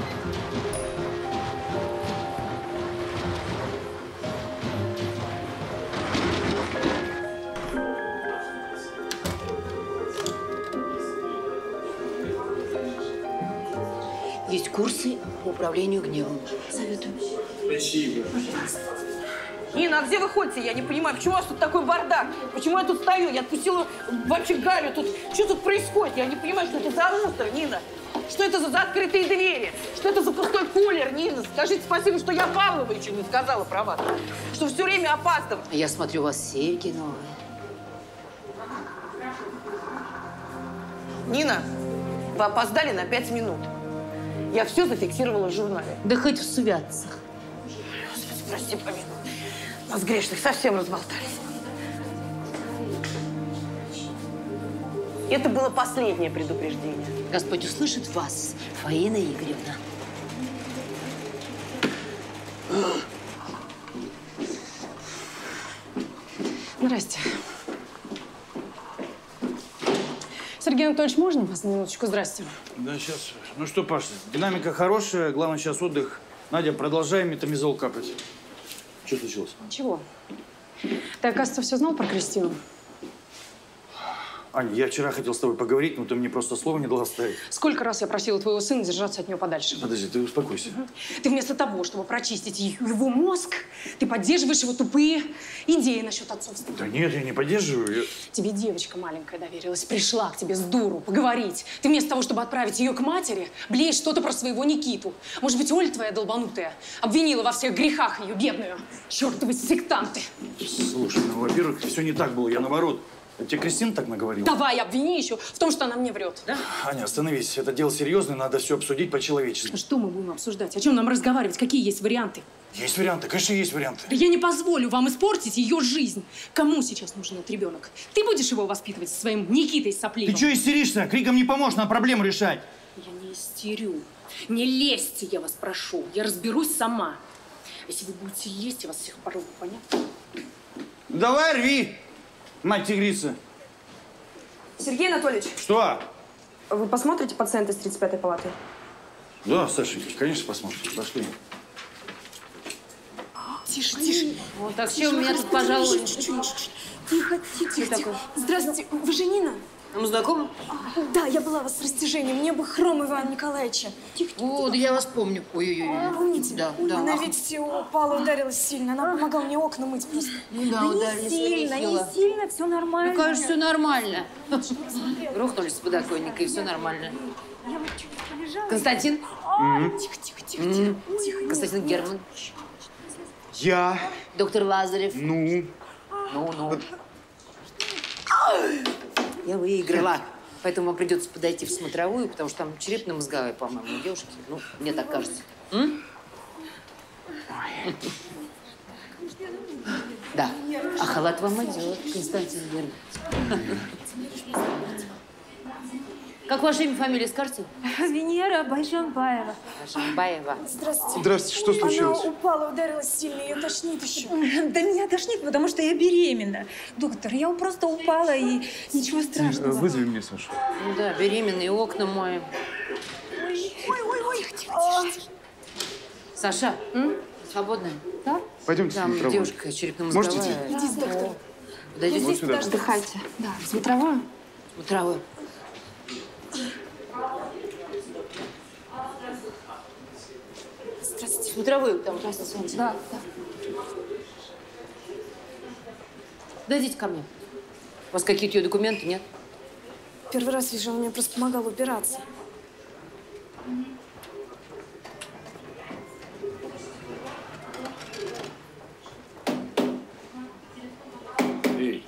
Speaker 7: Есть курсы по управлению гневом. Советую.
Speaker 2: Спасибо.
Speaker 1: Нина, а где вы ходите? Я не понимаю, почему у вас тут такой бардак? Почему я тут стою? Я отпустила вообще Галю. Тут, что тут происходит? Я не понимаю, что это за мусор, Нина. Что это за закрытые двери? Что это за пустой кулер, Нина? Скажите спасибо, что я Павловичу не сказала про вас. Что все время опаздываю.
Speaker 7: Я смотрю, у вас серьги новые.
Speaker 1: Nina, вы опоздали на пять минут. Я все зафиксировала в журнале.
Speaker 7: Да хоть в святцах.
Speaker 1: Господи, прости, помилуй. Нас грешных совсем разболтались. Это было последнее предупреждение.
Speaker 7: Господь услышит вас, Фаина Игоревна.
Speaker 4: Здрасте. Сергей Анатольевич, можно вас на минуточку? Здрасте.
Speaker 11: Да, сейчас. Ну что, Паша, динамика хорошая, главное сейчас отдых. Надя, продолжаем метамизол капать. Что случилось?
Speaker 4: Чего? Ты, оказывается, все знал про Кристину?
Speaker 11: Аня, я вчера хотел с тобой поговорить, но ты мне просто слова не дала вставить.
Speaker 4: Сколько раз я просила твоего сына держаться от нее подальше?
Speaker 11: Подожди, ты успокойся.
Speaker 4: Ты вместо того, чтобы прочистить его мозг, ты поддерживаешь его тупые идеи насчет отцовства.
Speaker 11: Да нет, я не поддерживаю. Я...
Speaker 4: Тебе девочка маленькая доверилась, пришла к тебе с дуру поговорить. Ты вместо того, чтобы отправить ее к матери, блеешь что-то про своего Никиту. Может быть, Оля твоя долбанутая обвинила во всех грехах ее бедную. Чертовы сектанты.
Speaker 11: Слушай, ну, во-первых, все не так было. Я наоборот. Это тебе Кристина так наговорила?
Speaker 4: Давай, обвини еще в том, что она мне врет, да?
Speaker 11: Аня, остановись. Это дело серьезное, надо все обсудить по-человечески.
Speaker 4: Что мы будем обсуждать? О чем нам разговаривать? Какие есть варианты?
Speaker 11: Есть варианты, конечно, есть варианты.
Speaker 4: Я не позволю вам испортить ее жизнь. Кому сейчас нужен этот ребенок? Ты будешь его воспитывать со своим Никитой сопливым?
Speaker 11: Ты что истеришься? Криком не поможешь, надо проблему решать.
Speaker 4: Я не истерю. Не лезьте, я вас прошу. Я разберусь сама. Если вы будете лезть, я вас всех порву, понятно?
Speaker 11: Давай, рви, мать тигрица.
Speaker 16: Сергей Анатольевич.
Speaker 11: Что?
Speaker 16: Вы посмотрите пациента из тридцать пятой палаты?
Speaker 11: Да, Сашенька, конечно, посмотрим. Пошли.
Speaker 16: Тише, тише.
Speaker 19: Вот, так что у меня тут, пожалуй...
Speaker 16: Тихо, тихо, тихо, тихо. Здравствуйте, вы же Нина?
Speaker 19: Мы знакомы?
Speaker 16: Да, я была у вас с растяжением. Мне бы Хром Ивана Николаевича. Тихо, тихо.
Speaker 19: О, да я вас помню. Ой-ой-ой.
Speaker 16: Помните?
Speaker 19: Да, да.
Speaker 16: Она ведь упала, ударилась сильно. Она помогала мне окна мыть просто.
Speaker 19: Ну да, ударились.
Speaker 16: Не сильно, не сильно, все нормально.
Speaker 19: Ну, кажется, все нормально. Грохнулись с подоконника, и все нормально.
Speaker 16: Я вот чуть полежала.
Speaker 19: Константин?
Speaker 16: Тихо, тихо, тихо, тихо. Тихо.
Speaker 19: Константин Герман?
Speaker 2: Я?
Speaker 19: Доктор Лазарев?
Speaker 2: Ну?
Speaker 19: Ну, ну. Я выиграла. Поэтому вам придется подойти в смотровую, потому что там черепно-мозговая, по-моему, у девушки. Ну, мне так кажется. М? Да. А халат вам идет, Константин Герман. Как ваше имя, фамилия, скажете?
Speaker 16: Венера Байжанбаева.
Speaker 19: Байжанбаева.
Speaker 16: Здравствуйте.
Speaker 2: Здравствуйте, что случилось?
Speaker 16: Она упала, ударилась сильно, ее тошнит еще. Да меня тошнит, потому что я беременна. Доктор, я просто упала и ничего страшного.
Speaker 2: Вызови мне Сашу.
Speaker 19: Ну да, беременные, окна моем.
Speaker 16: Ой, ой, ой, тихо, тихо, тихо.
Speaker 19: Саша, м? Свободная? Да?
Speaker 2: Пойдемте
Speaker 19: Там
Speaker 2: в смотровую.
Speaker 19: девушка черепно-мозговая.
Speaker 2: Можете идти?
Speaker 16: Иди с доктором.
Speaker 19: Подойдите.
Speaker 16: Вот здесь отдыхайте. Да, в смотровую.
Speaker 19: Смотровую.
Speaker 16: Здравствуйте.
Speaker 19: Смотровую там. Здравствуйте.
Speaker 16: Да, да.
Speaker 19: Дойдите ко мне. У вас какие-то ее документы, нет?
Speaker 16: Первый раз вижу, он мне просто помогал убираться.
Speaker 2: Эй.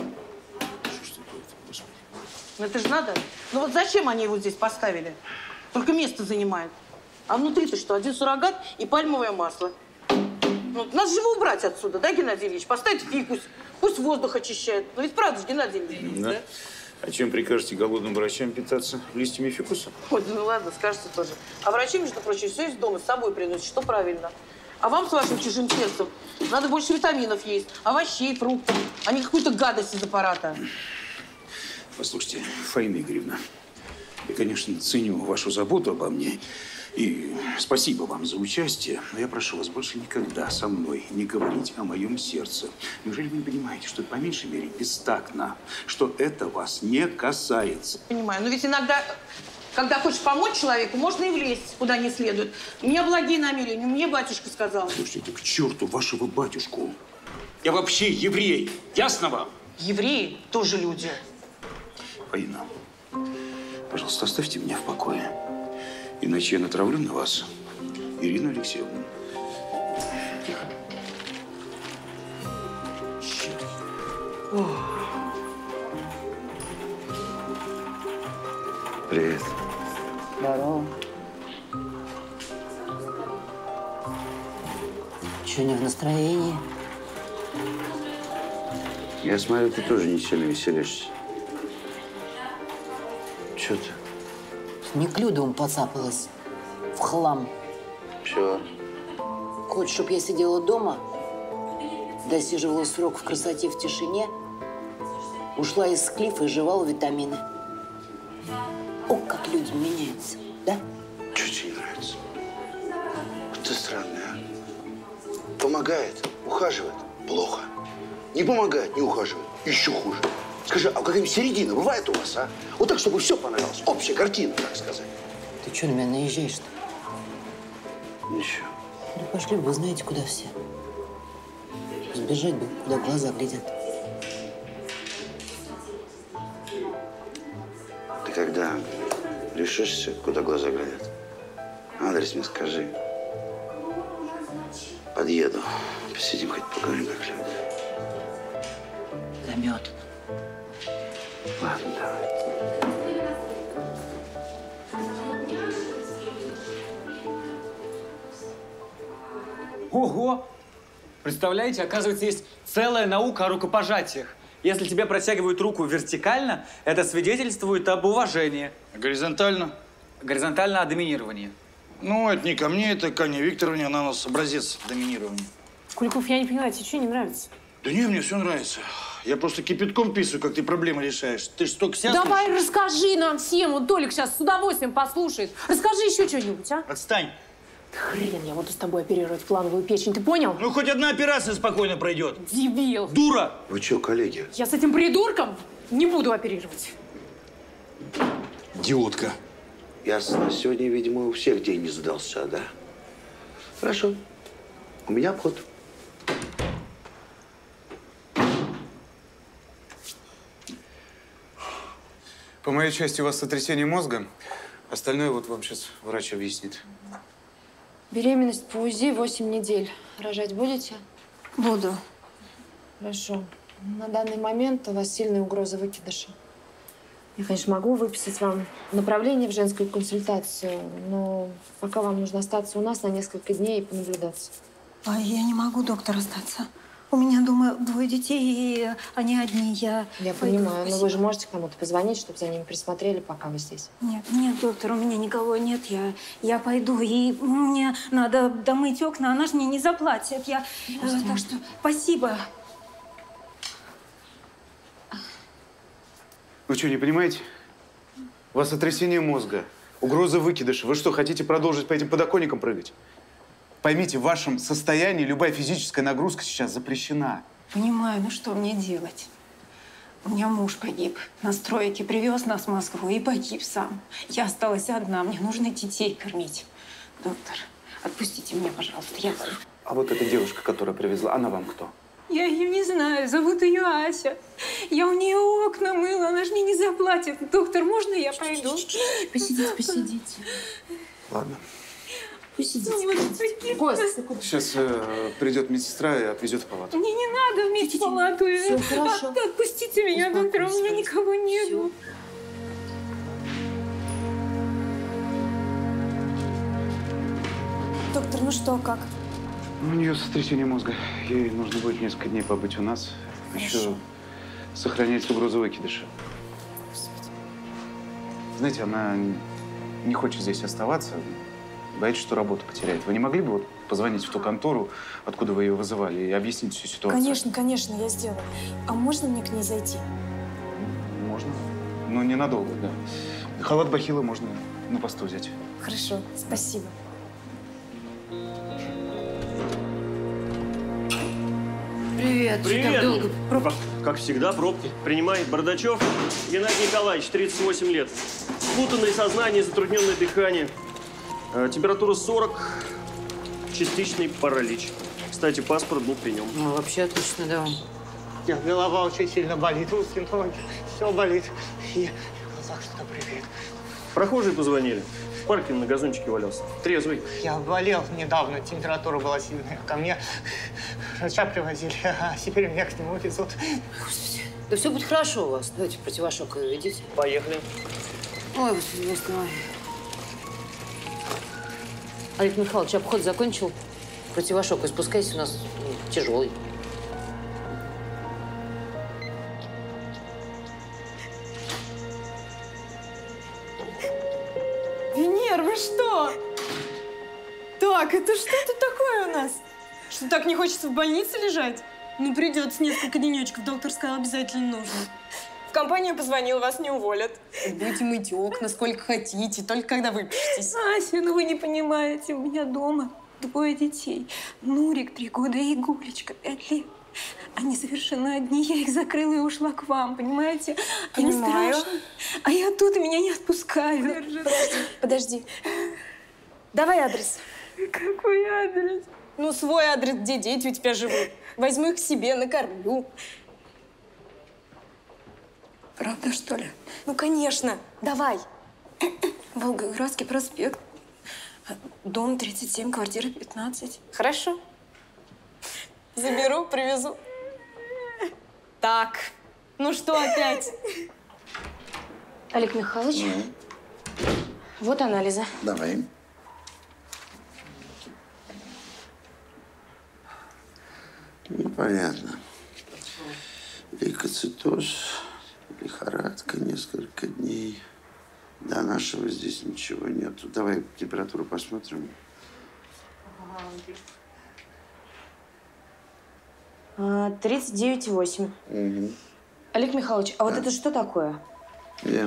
Speaker 1: Ну это же надо. Ну вот зачем они его здесь поставили? Только место занимает. А внутри-то что? Один суррогат и пальмовое масло. Ну, надо же его убрать отсюда, да, Геннадий Ильич? Поставить фикус. Пусть воздух очищает. Ну ведь правда же, Геннадий Ильич,
Speaker 14: Да.
Speaker 1: да?
Speaker 14: А чем прикажете голодным врачам питаться? Листьями фикуса?
Speaker 1: Ой, да ну ладно, скажете тоже. А врачи, между прочим, все из дома с собой приносят, что правильно. А вам с вашим чужим сердцем надо больше витаминов есть, овощей, фруктов, а не какую-то гадость из аппарата.
Speaker 14: Послушайте, Фаина Игоревна, я, конечно, ценю вашу заботу обо мне. И спасибо вам за участие, но я прошу вас больше никогда со мной не говорить о моем сердце. Неужели вы не понимаете, что это по меньшей мере бестактно, что это вас не касается?
Speaker 1: Понимаю, но ведь иногда, когда хочешь помочь человеку, можно и влезть куда не следует. У меня благие намерения, мне батюшка сказал.
Speaker 14: Слушайте, к черту вашего батюшку. Я вообще еврей, ясно вам?
Speaker 1: Евреи тоже люди.
Speaker 14: Фаина, пожалуйста, оставьте меня в покое. Иначе я натравлю на вас Ирину Алексеевну.
Speaker 1: Тихо.
Speaker 9: Привет.
Speaker 19: Здорово. Че, не в настроении?
Speaker 9: Я смотрю, ты тоже не сильно веселишься. Че ты?
Speaker 19: С Неклюдовым поцапалась. В хлам.
Speaker 9: Все.
Speaker 19: Хочешь, чтоб я сидела дома, досиживала срок в красоте, в тишине, ушла из клифа и жевала витамины. О, как люди меняются, да?
Speaker 9: Что тебе не нравится? Ты странная. Помогает, ухаживает – плохо. Не помогает, не ухаживает – еще хуже. Скажи, а какая-нибудь середина бывает у вас, а? Вот так, чтобы все понравилось. Общая картина, так сказать.
Speaker 19: Ты что на меня наезжаешь-то?
Speaker 9: Ничего.
Speaker 19: Ну пошли, вы знаете, куда все. Сбежать бы, куда глаза глядят.
Speaker 9: Ты когда решишься, куда глаза глядят? Адрес мне скажи. Подъеду. Посидим, хоть поговорим, как люди.
Speaker 19: Заметано.
Speaker 9: Ладно, давай.
Speaker 10: Ого! Представляете, оказывается, есть целая наука о рукопожатиях. Если тебе протягивают руку вертикально, это свидетельствует об уважении.
Speaker 11: Горизонтально?
Speaker 10: Горизонтально о доминировании.
Speaker 11: Ну, это не ко мне, это к Анне Викторовне. Она у нас образец доминирования.
Speaker 4: Куликов, я не понимаю, тебе что не нравится?
Speaker 11: Да не, мне все нравится. Я просто кипятком писаю, как ты проблемы решаешь. Ты ж столько себя
Speaker 4: Давай
Speaker 11: слушаешь.
Speaker 4: расскажи нам всем. Вот Толик сейчас с удовольствием послушает. Расскажи еще что-нибудь, а?
Speaker 11: Отстань.
Speaker 4: Хрен я буду с тобой оперировать плановую печень, ты понял?
Speaker 11: Ну, хоть одна операция спокойно пройдет.
Speaker 4: Дебил.
Speaker 11: Дура!
Speaker 9: Вы что, коллеги?
Speaker 4: Я с этим придурком не буду оперировать.
Speaker 11: Идиотка.
Speaker 9: Ясно. Сегодня, видимо, у всех день не задался, да? Хорошо. У меня обход.
Speaker 2: По моей части у вас сотрясение мозга. Остальное вот вам сейчас врач объяснит.
Speaker 21: Беременность по УЗИ восемь недель. Рожать будете?
Speaker 13: Буду.
Speaker 21: Хорошо. На данный момент у вас сильная угроза выкидыша. Я, конечно, могу выписать вам направление в женскую консультацию, но пока вам нужно остаться у нас на несколько дней и понаблюдаться.
Speaker 13: А я не могу, доктор, остаться. У меня дома двое детей, и они одни. Я,
Speaker 21: Я
Speaker 13: пойду.
Speaker 21: понимаю, но
Speaker 13: Спасибо.
Speaker 21: вы же можете кому-то позвонить, чтобы за ними присмотрели, пока вы здесь.
Speaker 13: Нет, нет, доктор, у меня никого нет. Я, я пойду, и мне надо домыть окна, она же мне не заплатит. Я, э, так что спасибо.
Speaker 2: Вы что, не понимаете? У вас сотрясение мозга, угроза выкидыша. Вы что, хотите продолжить по этим подоконникам прыгать? Поймите, в вашем состоянии любая физическая нагрузка сейчас запрещена.
Speaker 13: Понимаю, ну что мне делать? У меня муж погиб на стройке, привез нас в Москву и погиб сам. Я осталась одна, мне нужно детей кормить. Доктор, отпустите меня, пожалуйста. Я...
Speaker 2: А вот эта девушка, которая привезла, она вам кто?
Speaker 13: Я ее не знаю, зовут ее Ася. Я у нее окна мыла, она же мне не заплатит. Доктор, можно я пойду?
Speaker 21: Посидите, посидите.
Speaker 2: Ладно.
Speaker 21: Посидите.
Speaker 13: Кость,
Speaker 2: Сейчас э, придет медсестра и отвезет в палату.
Speaker 13: мне не надо вместе в палату.
Speaker 21: Всё хорошо.
Speaker 13: От- Отпустите меня, доктор, у меня никого нет. Доктор, ну что, как?
Speaker 2: У нее сотрясение мозга. Ей нужно будет несколько дней побыть у нас. Еще сохраняется угроза выкидыша. Знаете, она не хочет здесь оставаться. Боится, что работу потеряет. Вы не могли бы вот позвонить в ту контору, откуда вы ее вызывали, и объяснить всю ситуацию?
Speaker 13: Конечно, конечно, я сделаю. А можно мне к ней зайти?
Speaker 2: Можно. Но ненадолго, да. Халат бахила можно на посту взять.
Speaker 13: Хорошо, спасибо.
Speaker 21: Привет.
Speaker 22: Привет.
Speaker 21: Так долго.
Speaker 22: Как, как всегда, пробки. Принимает Бардачев Геннадий Николаевич, тридцать восемь лет. Спутанное сознание, затрудненное дыхание. Э, температура сорок, частичный паралич. Кстати, паспорт был при нем.
Speaker 19: Ну, вообще отлично, да.
Speaker 23: Нет, голова очень сильно болит, узкие ноги, все болит. И в глазах что-то прыгает.
Speaker 22: Прохожие позвонили. В парке на газончике валялся. Трезвый.
Speaker 23: Я болел недавно, температура была сильная. Ко мне врача привозили, а теперь меня к нему везут.
Speaker 19: Господи. Да все будет хорошо у вас. Давайте противошок идите.
Speaker 22: Поехали.
Speaker 19: Ой, господи, не оставай. Олег Михайлович, обход закончил. Противошок испускайте, у нас ну, тяжелый.
Speaker 13: Венер, вы что? Так, это что тут такое у нас? Что, так не хочется в больнице лежать? Ну, придется несколько денечков. Доктор сказал, обязательно нужно. В компанию позвонил, вас не уволят. Будете мыть окна сколько хотите, только когда выпишетесь. Ася, ну вы не понимаете, у меня дома двое детей. Нурик три года и Гулечка пять лет. Они
Speaker 16: Они совершенно одни. Я их закрыла и ушла к вам, понимаете? Им
Speaker 21: Понимаю.
Speaker 16: страшно. А я тут, и меня не отпускают.
Speaker 21: Подожди, подожди. Давай адрес.
Speaker 16: Какой адрес?
Speaker 21: Ну, свой адрес, где дети у тебя живут. Возьму их к себе, накормлю.
Speaker 16: Правда, что ли?
Speaker 21: Ну, конечно. Давай.
Speaker 16: Волгоградский проспект. Дом тридцать семь, квартира пятнадцать.
Speaker 21: Хорошо. Заберу, привезу. Так, ну что опять? Олег Михайлович,
Speaker 9: Mm.
Speaker 21: вот анализы.
Speaker 9: Давай. Непонятно. Лейкоцитоз, лихорадка несколько дней. До нашего здесь ничего нету. Давай температуру посмотрим.
Speaker 21: тридцать девять и восемь.
Speaker 9: Угу.
Speaker 21: Олег Михайлович, а вот
Speaker 9: Да.
Speaker 21: это что такое?
Speaker 9: Я.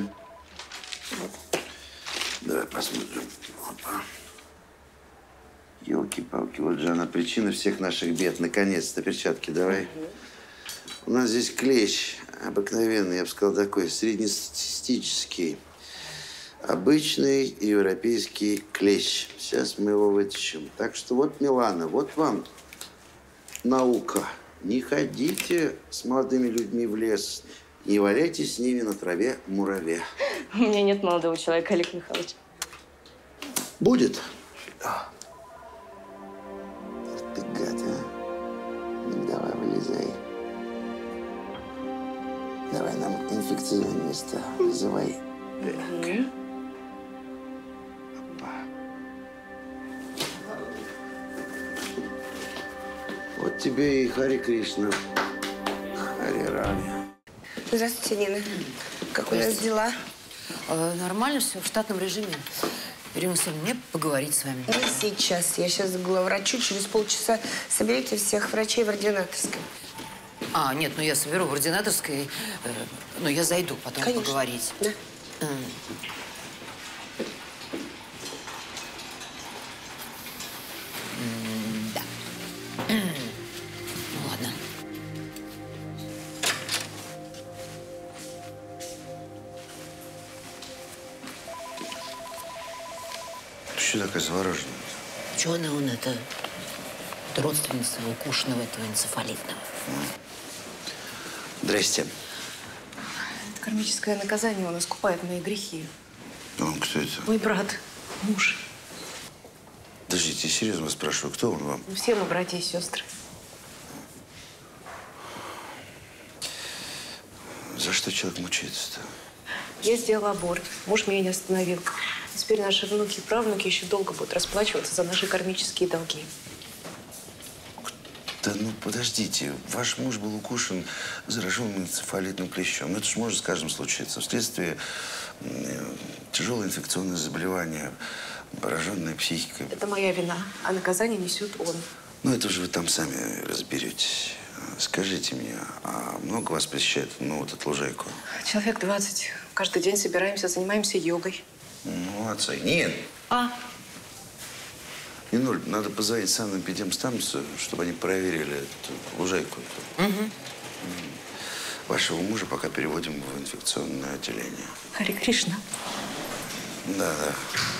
Speaker 9: Давай посмотрим. Опа. Елки-палки, вот же она причина всех наших бед. Наконец-то, перчатки давай. У нас здесь клещ обыкновенный, я бы сказал, такой среднестатистический. Обычный европейский клещ. Сейчас мы его вытащим. Так что вот, Милана, вот вам наука. Не ходите с молодыми людьми в лес. Не валяйтесь с ними на траве мураве.
Speaker 21: У меня нет молодого человека, Олег Михайлович.
Speaker 9: Будет. Ах ты гад, а. Ну, давай, вылезай. Давай нам инфекционное место вызывай. Так. Вот тебе и Хари Кришна. Хари Рами.
Speaker 3: Здравствуйте, Нина. Как у нас дела?
Speaker 7: Э, нормально все, в штатном режиме. Ирина Васильевна, мне поговорить с вами.
Speaker 3: Не сейчас. Я сейчас к главврачу. Через полчаса соберите всех врачей в ординаторской.
Speaker 7: А, нет, ну я соберу в ординаторской, э, но я зайду потом
Speaker 3: Конечно.
Speaker 7: поговорить.
Speaker 3: Да.
Speaker 7: М. М, Да. Ну ладно.
Speaker 9: Ты что такая завороженная?
Speaker 7: Чего она, он это, это родственница укушенного этого энцефалитного.
Speaker 9: Здрасте.
Speaker 21: Это кармическое наказание, он искупает мои грехи.
Speaker 9: Он кто это?
Speaker 21: Мой брат, муж.
Speaker 9: Подождите, я серьезно вас спрашиваю, кто он вам?
Speaker 21: Ну, все мы братья и сестры.
Speaker 9: За что человек мучается-то?
Speaker 21: Я сделала аборт. Муж меня не остановил. Теперь наши внуки и правнуки еще долго будут расплачиваться за наши кармические долги.
Speaker 9: Да ну подождите, ваш муж был укушен зараженным энцефалитным клещом. Ну, это же может с каждым случиться. Вследствие э, тяжелое инфекционное заболевание, пораженная психика.
Speaker 21: Это моя вина, а наказание несет он.
Speaker 9: Ну, это уже вы там сами разберетесь. Скажите мне, а много вас посещает, ну, вот эту лужайку?
Speaker 21: Человек двадцать. Каждый день собираемся, занимаемся йогой.
Speaker 9: Ну, отцы. Нет.
Speaker 21: А?
Speaker 9: Инуль, надо позвонить санэпидемстанцию, чтобы они проверили эту лужайку.
Speaker 7: Угу.
Speaker 9: Вашего мужа пока переводим в инфекционное отделение.
Speaker 21: Хари Кришна.
Speaker 9: Да, да.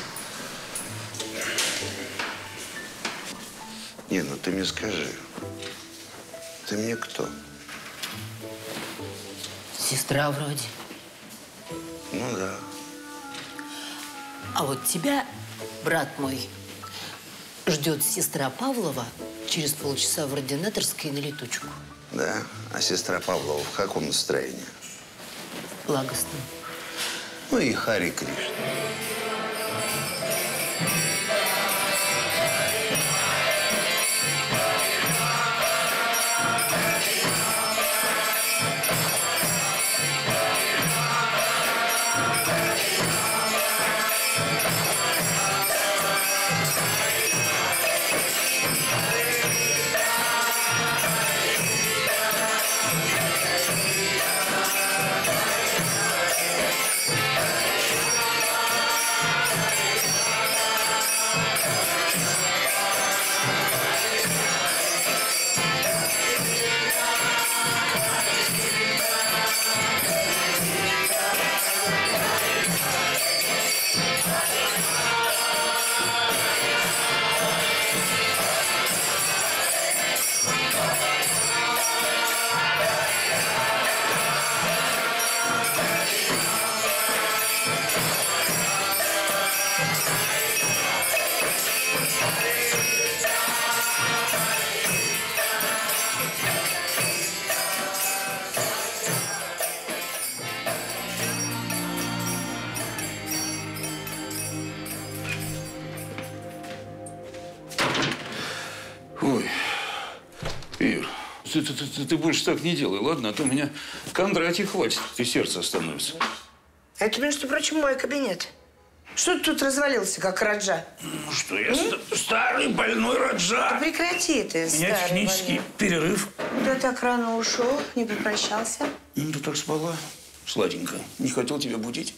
Speaker 9: Не, ну ты мне скажи, ты мне кто?
Speaker 7: Сестра вроде.
Speaker 9: Ну да.
Speaker 7: А вот тебя, брат мой, ждет сестра Павлова через полчаса в ординаторской на летучку.
Speaker 9: Да? А сестра Павлова в каком настроении?
Speaker 7: Благостным.
Speaker 9: Ну и Хари Кришна.
Speaker 14: ты, ты, ты, ты больше так не делай, ладно? А то у меня Кондратий хватит, и сердце остановится.
Speaker 3: Это, между прочим, мой кабинет. Что ты тут развалился, как Раджа?
Speaker 14: Ну что, я ст старый больной Раджа.
Speaker 3: Да прекрати ты,
Speaker 14: У меня
Speaker 3: старый
Speaker 14: технический
Speaker 3: больной.
Speaker 14: перерыв.
Speaker 3: Куда так рано ушел, не попрощался?
Speaker 14: Ну, ты так спала, сладенько. Не хотел тебя будить.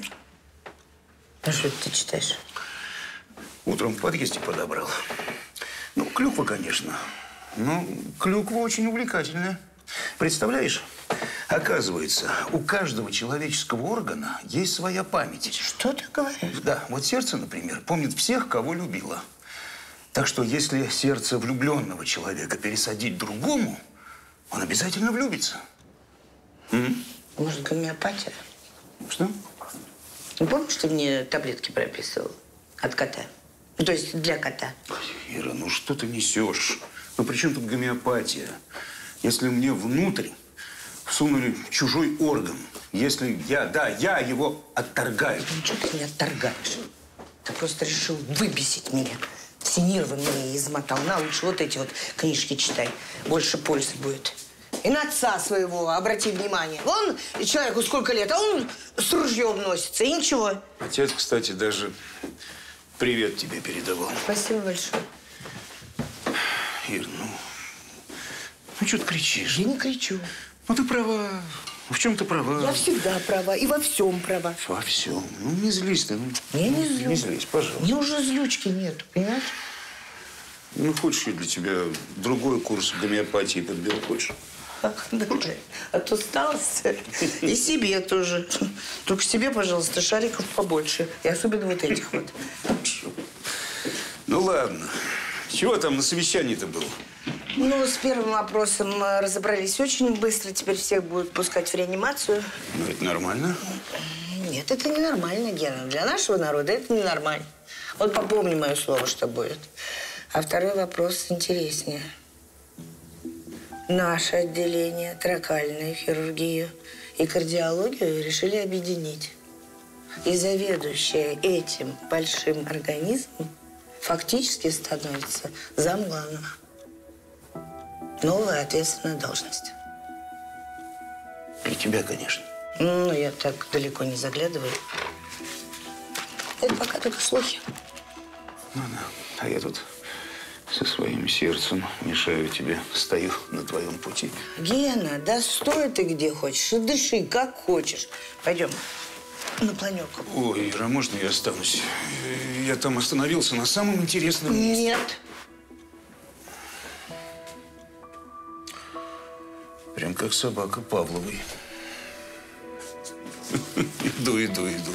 Speaker 3: А что ты читаешь?
Speaker 14: Утром в подъезде подобрал. Ну, клюква, конечно. Но клюква очень увлекательная. Представляешь? Оказывается, у каждого человеческого органа есть своя память.
Speaker 3: Что ты говоришь?
Speaker 14: Да, вот сердце, например, помнит всех, кого любило. Так что, если сердце влюбленного человека пересадить другому, он обязательно влюбится. М?
Speaker 3: Может, гомеопатия?
Speaker 14: Что?
Speaker 3: Ну, помнишь, ты мне таблетки прописывал от кота? Ну, то есть для кота.
Speaker 14: Ира, ну что ты несешь? Ну при чем тут гомеопатия? Если мне внутрь всунули чужой орган, если я, да, я его отторгаю.
Speaker 3: Ну, что ты не отторгаешь? Ты просто решил выбесить меня. Все нервы мне измотал. На, лучше вот эти вот книжки читай. Больше пользы будет. И на отца своего обрати внимание. Вон человеку сколько лет, а он с ружьем носится. И ничего.
Speaker 14: Отец, кстати, даже привет тебе передавал.
Speaker 3: Спасибо большое.
Speaker 14: Ир, ну, ну что ты кричишь?
Speaker 3: Я не кричу.
Speaker 14: Ну ты права. В чем ты права?
Speaker 3: Я всегда права. И во всем права.
Speaker 14: Во всем. Ну не злись ты. Ну,
Speaker 3: Я не злюсь.
Speaker 14: Не злись, пожалуйста.
Speaker 3: Мне уже злючки нету, понимаешь?
Speaker 14: Ну, хочешь, я для тебя другой курс гомеопатии подберу, хочешь?
Speaker 3: Давай. От усталости. И себе тоже. Только себе, пожалуйста, шариков побольше. И особенно вот этих вот.
Speaker 14: Ну, ладно. Чего там на совещании-то было?
Speaker 3: Ну, с первым вопросом разобрались очень быстро. Теперь всех будут пускать в реанимацию.
Speaker 14: Ну, это нормально.
Speaker 3: Нет, это ненормально, Гена. Для нашего народа это ненормально. Вот попомни мое слово, что будет. А второй вопрос интереснее. Наше отделение, тракальную хирургию и кардиологию решили объединить. И заведующая этим большим организмом фактически становится замглавного. Новая ответственная должность.
Speaker 14: Для тебя, конечно.
Speaker 3: Ну, я так далеко не заглядываю. Это пока только слухи.
Speaker 14: Ну да. А я тут со своим сердцем мешаю тебе, стою на твоем пути.
Speaker 3: Гена, да стой ты где хочешь и дыши, как хочешь. Пойдем на планерку.
Speaker 14: Ой, Ира, можно я останусь? Я там остановился на самом интересном месте.
Speaker 3: Нет.
Speaker 14: Прям как собака Павловой. Иду, иду, иду.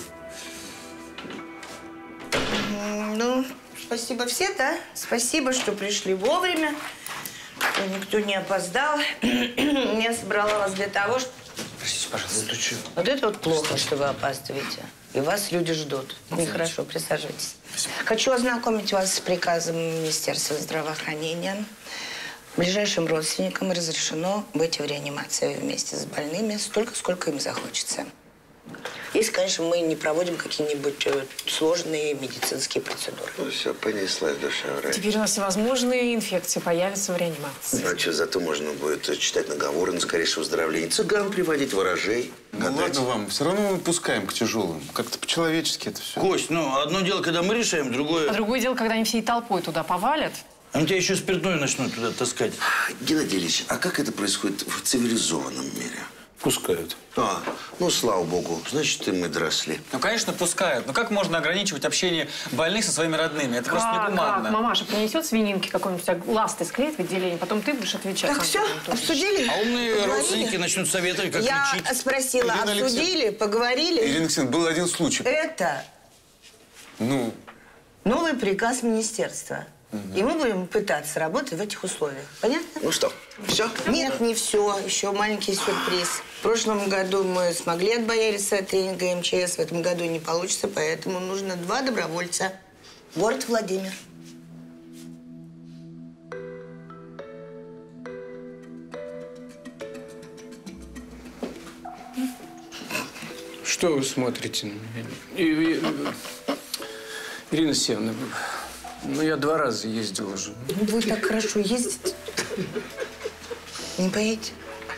Speaker 3: Ну, спасибо все, да? Спасибо, что пришли вовремя, что никто не опоздал. Я собрала вас для того, что...
Speaker 11: Простите, пожалуйста, ты что?
Speaker 3: Вот это вот плохо, что вы опаздываете. И вас люди ждут. Нехорошо, присаживайтесь. Хочу ознакомить вас с приказом Министерства здравоохранения. Ближайшим родственникам разрешено быть в реанимации вместе с больными столько, сколько им захочется. Если, конечно, мы не проводим какие-нибудь сложные медицинские процедуры.
Speaker 9: Ну все, понеслась душа в рай.
Speaker 21: Теперь у нас всевозможные инфекции появятся в реанимации.
Speaker 9: Ну, а что, зато можно будет читать наговоры на скорейшее выздоровление, цыган приводить, ворожей.
Speaker 2: Ну ладно вам, все равно мы пускаем к тяжелым. Как-то по-человечески это все.
Speaker 11: Кость, ну одно дело, когда мы решаем, другое…
Speaker 21: А другое дело, когда они всей толпой туда повалят.
Speaker 11: А тебя еще спиртное начнут туда таскать.
Speaker 9: Геннадий Ильич, а как это происходит в цивилизованном мире?
Speaker 14: Пускают.
Speaker 9: А, ну, слава богу, значит, и мы доросли.
Speaker 10: Ну, конечно, пускают. Но как можно ограничивать общение больных со своими родными? Это просто
Speaker 21: Как,
Speaker 10: негуманно.
Speaker 21: как? Мамаша принесет свининки какой-нибудь, ласты склеит в отделение, потом ты будешь отвечать.
Speaker 3: Так, все, обсудили?
Speaker 11: А умные
Speaker 3: Поговорили?
Speaker 11: родственники начнут советовать, как
Speaker 3: Я
Speaker 11: лечить.
Speaker 3: спросила,
Speaker 2: Ирина
Speaker 3: обсудили,
Speaker 2: Алексеевна.
Speaker 3: поговорили?
Speaker 2: Ирина Алексеевна, был один случай.
Speaker 3: Это
Speaker 2: Ну,
Speaker 3: новый приказ министерства. И мы будем пытаться работать в этих условиях. Понятно?
Speaker 9: Ну что, все?
Speaker 3: Нет, не все. Еще маленький сюрприз. В прошлом году мы смогли отбояриться от тренинга эм че эс. В этом году не получится, поэтому нужно два добровольца. Город Владимир.
Speaker 5: Что вы смотрите на меня? И- и- Ирина Алексеевна, ну я два раза ездил уже.
Speaker 3: Ну, вы так хорошо ездите. Не поедете?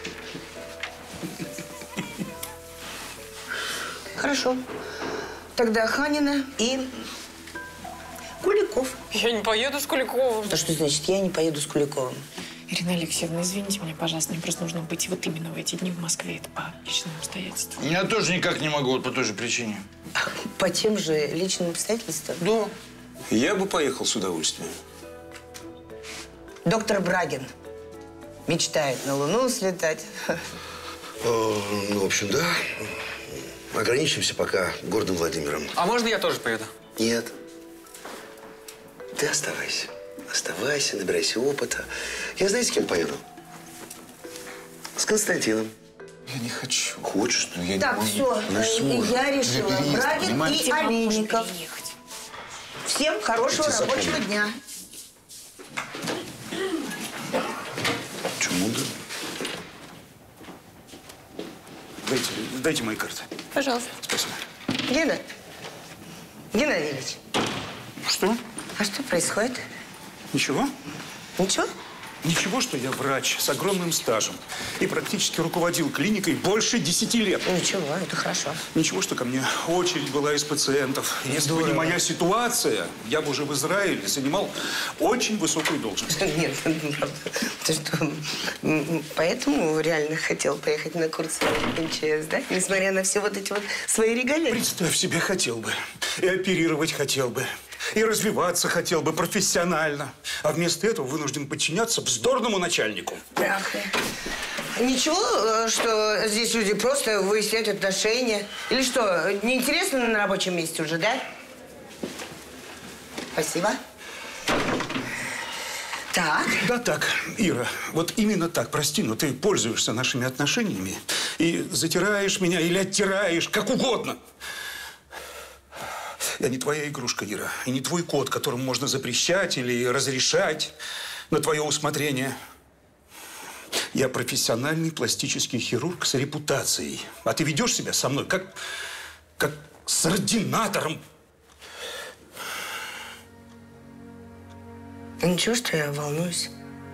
Speaker 3: Хорошо. Тогда Ханина и Куликов.
Speaker 4: Я не поеду с Куликовым.
Speaker 3: А что значит, я не поеду с Куликовым?
Speaker 4: Ирина Алексеевна, извините меня, пожалуйста, мне просто нужно быть вот именно в эти дни в Москве. Это по личным обстоятельствам.
Speaker 11: Я тоже никак не могу, вот по той же причине.
Speaker 3: По тем же личным обстоятельствам?
Speaker 14: Да. Я бы поехал с удовольствием.
Speaker 3: Доктор Брагин мечтает на Луну слетать.
Speaker 9: О, ну, в общем, да. Ограничимся пока городом Владимиром.
Speaker 10: А можно я тоже поеду?
Speaker 9: Нет. Ты оставайся. Оставайся, набирайся опыта. Я знаете, с кем поеду? С Константином.
Speaker 14: Я не хочу.
Speaker 9: Хочешь, но я
Speaker 3: Так,
Speaker 9: не
Speaker 3: все,
Speaker 9: Ну, сможешь.
Speaker 3: я решила.
Speaker 9: Переезд,
Speaker 3: Брагин
Speaker 9: понимаете?
Speaker 3: и Олейников. Всем хорошего
Speaker 9: Эти
Speaker 3: рабочего
Speaker 9: запомни.
Speaker 3: дня.
Speaker 14: Чему да? Дайте, дайте мои карты.
Speaker 3: Пожалуйста.
Speaker 14: Спасибо.
Speaker 3: Гена, Геннадий Ильич.
Speaker 14: Что?
Speaker 3: А что происходит?
Speaker 14: Ничего?
Speaker 3: Ничего?
Speaker 14: Ничего, что я врач с огромным стажем и практически руководил клиникой больше десяти лет.
Speaker 3: Ничего, это хорошо.
Speaker 14: Ничего, что ко мне очередь была из пациентов. Если бы не моя ситуация, я бы уже в Израиле занимал очень высокую должность.
Speaker 3: Нет, правда. Ты что, м, поэтому реально хотел поехать на курсы эм че эс, да? Несмотря на все вот эти вот свои регалии?
Speaker 14: Представь себе, хотел бы. И оперировать хотел бы. И развиваться хотел бы профессионально. А вместо этого вынужден подчиняться вздорному начальнику.
Speaker 3: Правда. Ничего, э, что здесь люди просто выясняют отношения? Или что, неинтересно на рабочем месте уже, да? Спасибо. Так.
Speaker 14: Да так, Ира, вот именно так, прости, но ты пользуешься нашими отношениями и затираешь меня или оттираешь, как угодно. Я не твоя игрушка, Ира, и не твой кот, которому можно запрещать или разрешать на твое усмотрение. Я профессиональный пластический хирург с репутацией. А ты ведешь себя со мной как, как с ординатором.
Speaker 3: Ничего, что я волнуюсь.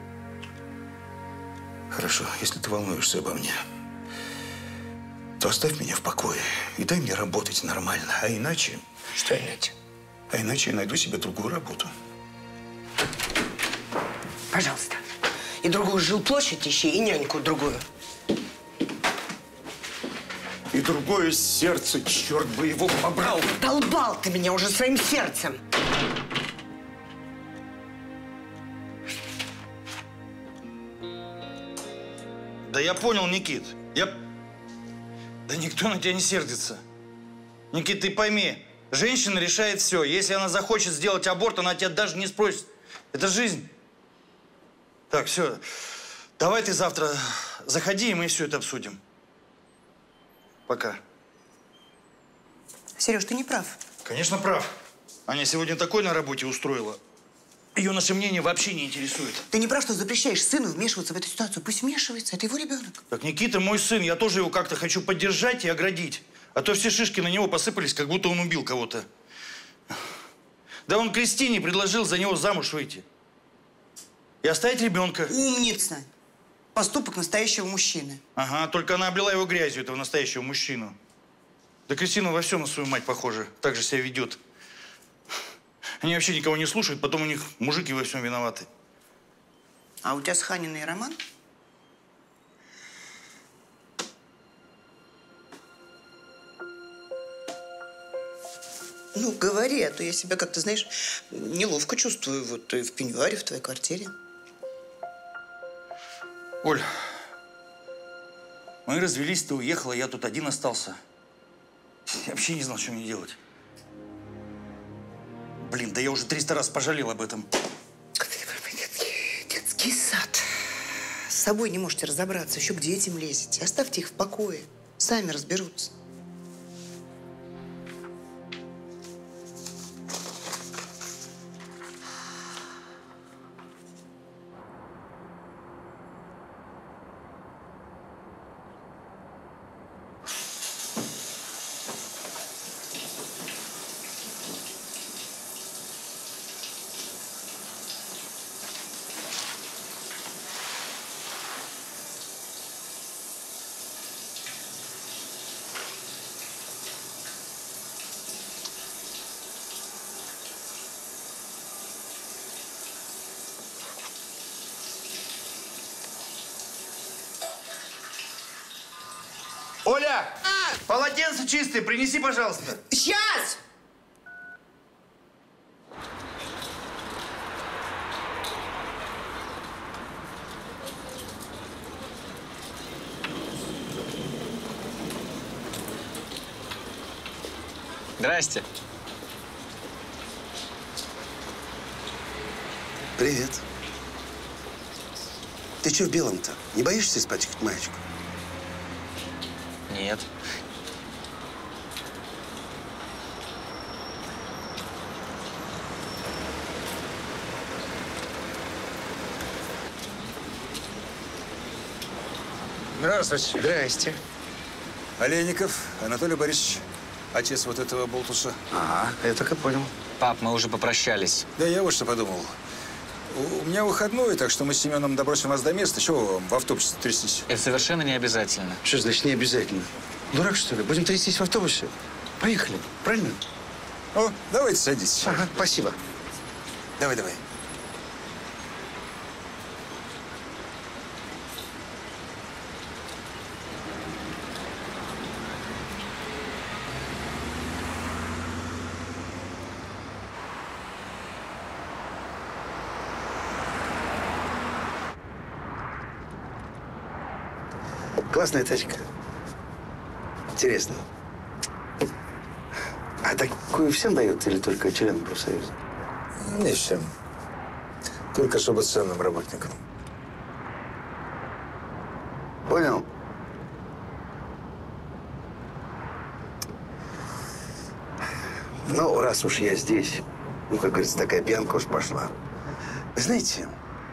Speaker 14: Хорошо, если ты волнуешься обо мне, то оставь меня в покое и дай мне работать нормально. А иначе…
Speaker 3: Что иначе?
Speaker 14: А иначе я найду себе другую работу.
Speaker 3: Пожалуйста. И другую жилплощадь ищи, и няньку другую.
Speaker 14: И другое сердце, черт бы его побрал.
Speaker 3: Долбал ты меня уже своим сердцем.
Speaker 11: Да я понял, Никит. Я… Да никто на тебя не сердится. Никит, ты пойми, женщина решает все. Если она захочет сделать аборт, она тебя даже не спросит. Это жизнь. Так, все. Давай ты завтра заходи, и мы все это обсудим. Пока.
Speaker 3: Сереж, ты не прав.
Speaker 11: Конечно, прав. Аня сегодня такой на работе устроила. Ее наше мнение вообще не интересует.
Speaker 6: Ты не прав, что запрещаешь сыну вмешиваться в эту ситуацию. Пусть вмешивается, это его ребенок.
Speaker 11: Так Никита мой сын, я тоже его как-то хочу поддержать и оградить. А то все шишки на него посыпались, как будто он убил кого-то. Да он Кристине предложил за него замуж выйти. И оставить ребенка.
Speaker 6: Умница. Поступок настоящего мужчины.
Speaker 11: Ага, только она облила его грязью, этого настоящего мужчину. Да Кристина во всем на свою мать похожа. Так же себя ведет. Они вообще никого не слушают, потом у них мужики во всем виноваты.
Speaker 6: А у тебя с Ханиной роман? Ну, говори, а то я себя как-то, знаешь, неловко чувствую вот в пеньюаре в твоей квартире.
Speaker 11: Оль, мы развелись, ты уехала, я тут один остался. Я вообще не знал, что мне делать. Блин, да я уже триста раз пожалел об этом.
Speaker 6: Детский сад. С собой не можете разобраться, еще к детям лезете. Оставьте их в покое. Сами разберутся.
Speaker 11: Оля! Полотенце чистое, принеси, пожалуйста.
Speaker 6: Сейчас!
Speaker 10: Здрасте.
Speaker 9: Привет. Ты что в белом-то? Не боишься испачкать маечку?
Speaker 10: Нет.
Speaker 8: Здравствуйте.
Speaker 9: Здрасте.
Speaker 8: Олейников Анатолий Борисович, отец вот этого болтуса.
Speaker 9: Ага, я только понял.
Speaker 10: Пап, мы уже попрощались.
Speaker 8: Да я вот что подумал. У меня выходной, так что мы с Семеном добросим вас до места. Чего вам в автобусе трястись?
Speaker 10: Это совершенно не обязательно.
Speaker 9: Что значит не обязательно? Дурак, что ли? Будем трястись в автобусе? Поехали, правильно?
Speaker 8: О, давайте садитесь.
Speaker 9: Ага, спасибо.
Speaker 8: Давай, давай.
Speaker 9: Классная тачка. Интересно. А такую всем дают или только членам профсоюза?
Speaker 8: Не всем. Только особо ценным работникам.
Speaker 9: Понял. Ну, раз уж я здесь, ну, как говорится, такая пьянка уж пошла. Вы знаете,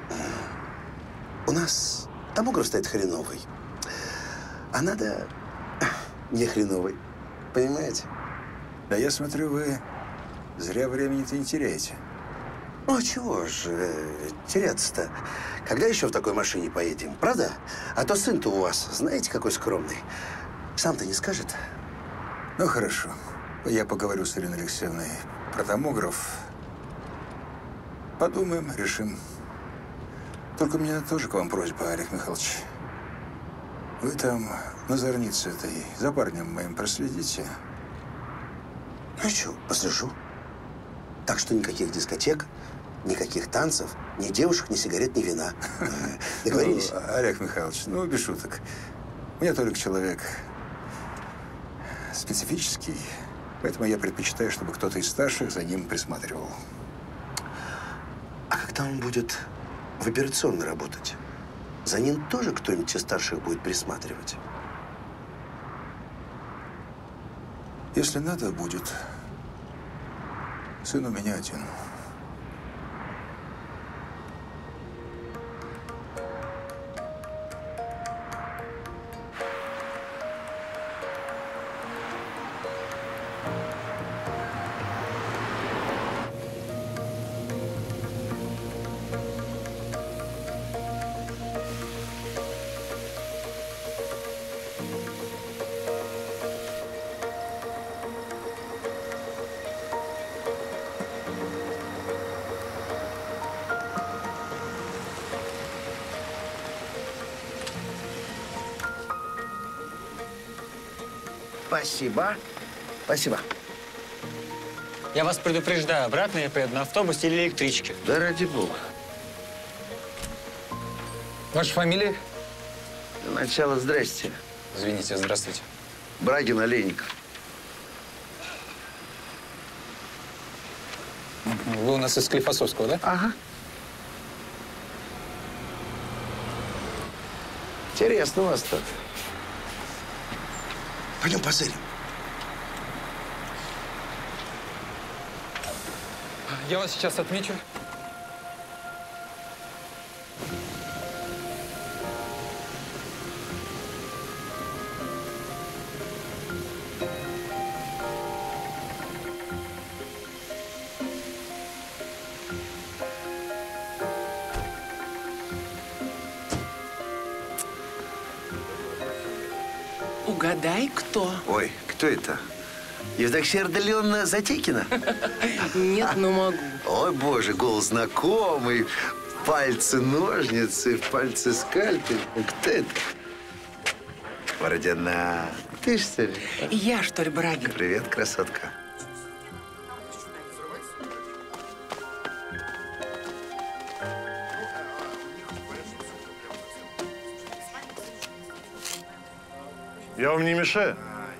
Speaker 9: у нас томограф стоит хреновый. А надо не хреновый. Понимаете?
Speaker 8: Да я смотрю, вы зря времени-то не теряете.
Speaker 9: Ну, а чего же теряться-то? Когда еще в такой машине поедем, правда? А то сын-то у вас, знаете, какой скромный. Сам-то не скажет.
Speaker 8: Ну, хорошо. Я поговорю с Ириной Алексеевной про томограф. Подумаем, решим. Только у меня тоже к вам просьба, Олег Михайлович. Вы там на зорнице этой за парнем моим проследите.
Speaker 9: Ну что, послежу. Так что никаких дискотек, никаких танцев, ни девушек, ни сигарет, ни вина. Договорились?
Speaker 8: Ну, Олег Михайлович, ну, без шуток. У меня только человек специфический, поэтому я предпочитаю, чтобы кто-то из старших за ним присматривал.
Speaker 9: А когда он будет в операционной работать, за ним тоже кто-нибудь из старших будет присматривать?
Speaker 8: Если надо будет, сын у меня один.
Speaker 9: Спасибо. Спасибо.
Speaker 10: Я вас предупреждаю, обратно я поеду на автобусе или электричке.
Speaker 9: Да ради бога.
Speaker 10: Ваша фамилия?
Speaker 9: Для начала здрасте.
Speaker 10: Извините, здравствуйте.
Speaker 9: Брагин Олейников.
Speaker 10: Вы у нас из Склифосовского, да?
Speaker 9: Ага. Интересно у вас тут. Пойдем позырим.
Speaker 10: Я вас сейчас отмечу.
Speaker 6: Угадай, кто?
Speaker 9: Ой, кто это? Евдоксия Ардалионовна Затекина?
Speaker 6: Нет, но могу.
Speaker 9: Ой, боже, голос знакомый. Пальцы ножницы, пальцы скальпель. Кто это? Водяна. ты, что ли?
Speaker 3: Я, что ли, Брагин?
Speaker 9: Привет, красотка.
Speaker 12: Я вам не мешаю?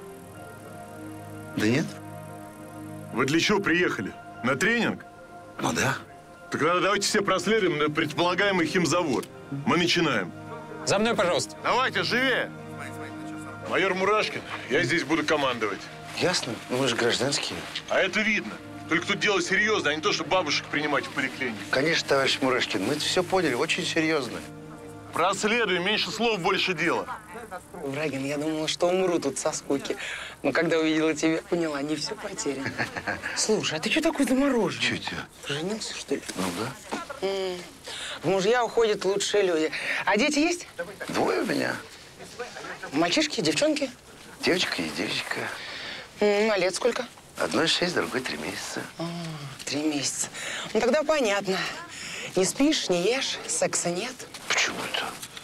Speaker 9: Да нет.
Speaker 12: Вы для чего приехали? На тренинг?
Speaker 9: Ну да.
Speaker 12: Так тогда давайте все проследуем на предполагаемый химзавод. Мы начинаем.
Speaker 10: За мной, пожалуйста.
Speaker 12: Давайте, живее. Майор Мурашкин, я здесь буду командовать.
Speaker 9: Ясно. Мы же гражданские.
Speaker 12: А это видно. Только тут дело серьезное, а не то, что бабушек принимать в поликлинике.
Speaker 9: Конечно, товарищ Мурашкин, мы все поняли, очень серьезно.
Speaker 12: Проследуем, меньше слов, больше дела.
Speaker 3: Брагин, я думала, что умру тут со скуки. Но когда увидела тебя, поняла, не все потеряно. Слушай, а ты что такой замороженный?
Speaker 9: Чё тебя?
Speaker 3: Женился, что ли?
Speaker 9: Ну да.
Speaker 3: М-м. В мужья уходят лучшие люди. А дети есть?
Speaker 9: Двое у меня.
Speaker 3: Мальчишки, девчонки?
Speaker 9: Девочка и девочка.
Speaker 3: М-м, а лет сколько?
Speaker 9: Одной шесть, другой три месяца.
Speaker 3: А, три месяца. Ну тогда понятно. Не спишь, не ешь, секса нет.
Speaker 9: Почему это?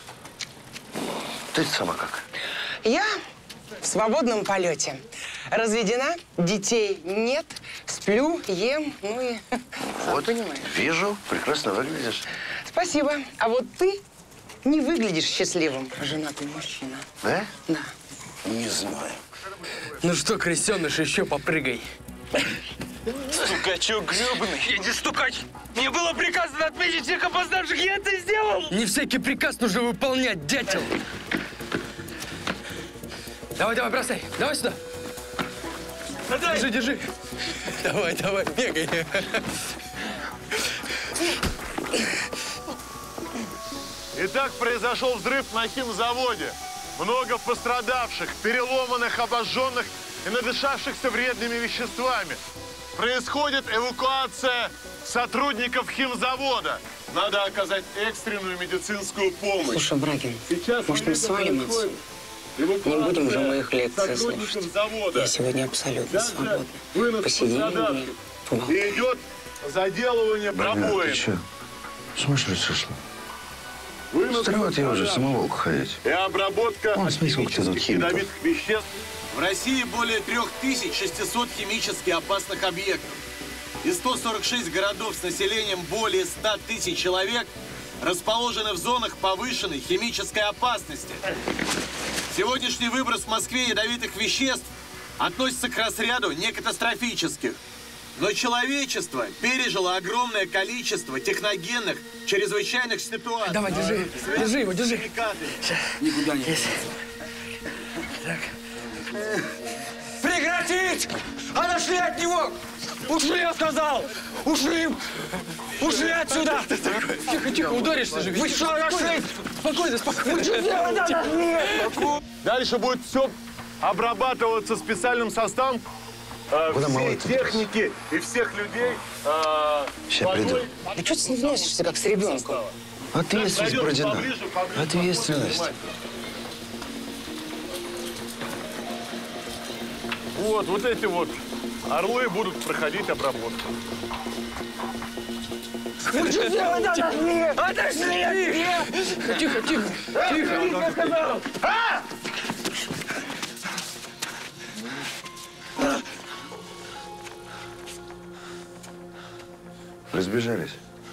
Speaker 9: Ты сама как?
Speaker 3: Я в свободном полете. Разведена, детей нет, сплю, ем, ну и
Speaker 9: Вот,
Speaker 3: понимаешь.
Speaker 9: вижу, прекрасно выглядишь.
Speaker 3: Спасибо. А вот ты не выглядишь счастливым, женатый мужчина.
Speaker 9: Да?
Speaker 3: Да.
Speaker 9: Не знаю.
Speaker 5: Ну что, крестеныш, еще попрыгай.
Speaker 17: Стукачок гребаный. Я не стукач. Мне было приказано отметить всех опоздавших, я это сделал.
Speaker 5: Не всякий приказ нужно выполнять, дятел. Давай, давай, бросай. Давай сюда.
Speaker 17: Давай.
Speaker 5: Держи, держи. Давай, давай, бегай.
Speaker 12: Итак, произошел взрыв на химзаводе. Много пострадавших, переломанных, обожженных и надышавшихся вредными веществами. Происходит эвакуация сотрудников химзавода. Надо оказать экстренную медицинскую помощь.
Speaker 3: Слушай, Брагин,
Speaker 12: Сейчас
Speaker 3: может, мы свалим отсюда? Не будем же моих лекций слушать. Я сегодня абсолютно свободна. Посидим и поболтаем.
Speaker 12: И идет заделывание
Speaker 9: Блин, ты
Speaker 12: пробоин.
Speaker 9: что? С ума что ли сошла? Строит я уже самоволку ходить.
Speaker 12: И обработка
Speaker 9: О, смотри, сколько ты тут химиков.
Speaker 12: ядовитых веществ.
Speaker 18: В России более трёх тысяч шестисот химически опасных объектов. И сто сорок шесть городов с населением более ста тысяч человек расположены в зонах повышенной химической опасности. Сегодняшний выброс в Москве ядовитых веществ относится к разряду некатастрофических. Но человечество пережило огромное количество техногенных, чрезвычайных ситуаций.
Speaker 5: Давай, держи, держи его, держи.
Speaker 18: Никуда не денется.
Speaker 5: Так.
Speaker 17: Прекратить! Отошли от него! Ушли, я сказал! Ушли! Ушли отсюда!
Speaker 5: Тихо, тихо, ударишься же.
Speaker 17: Вы что, отошли?
Speaker 5: Спокойно, спокойно.
Speaker 17: Вы что делаете?
Speaker 12: Дальше будет все обрабатываться специальным составом э,
Speaker 9: Куда
Speaker 12: всей
Speaker 9: малой-то
Speaker 12: техники и всех людей. Э,
Speaker 9: Сейчас приду.
Speaker 3: Да что ты с ним вносишься, как с ребенком?
Speaker 9: Ответственность, Бородина. Ответственность.
Speaker 12: Вот, вот эти вот орлы будут проходить обработку.
Speaker 17: Вы что делаете? Отошли! Отошли!
Speaker 5: Тихо, тихо, тихо.
Speaker 17: Я сказал! А!
Speaker 9: Разбежались.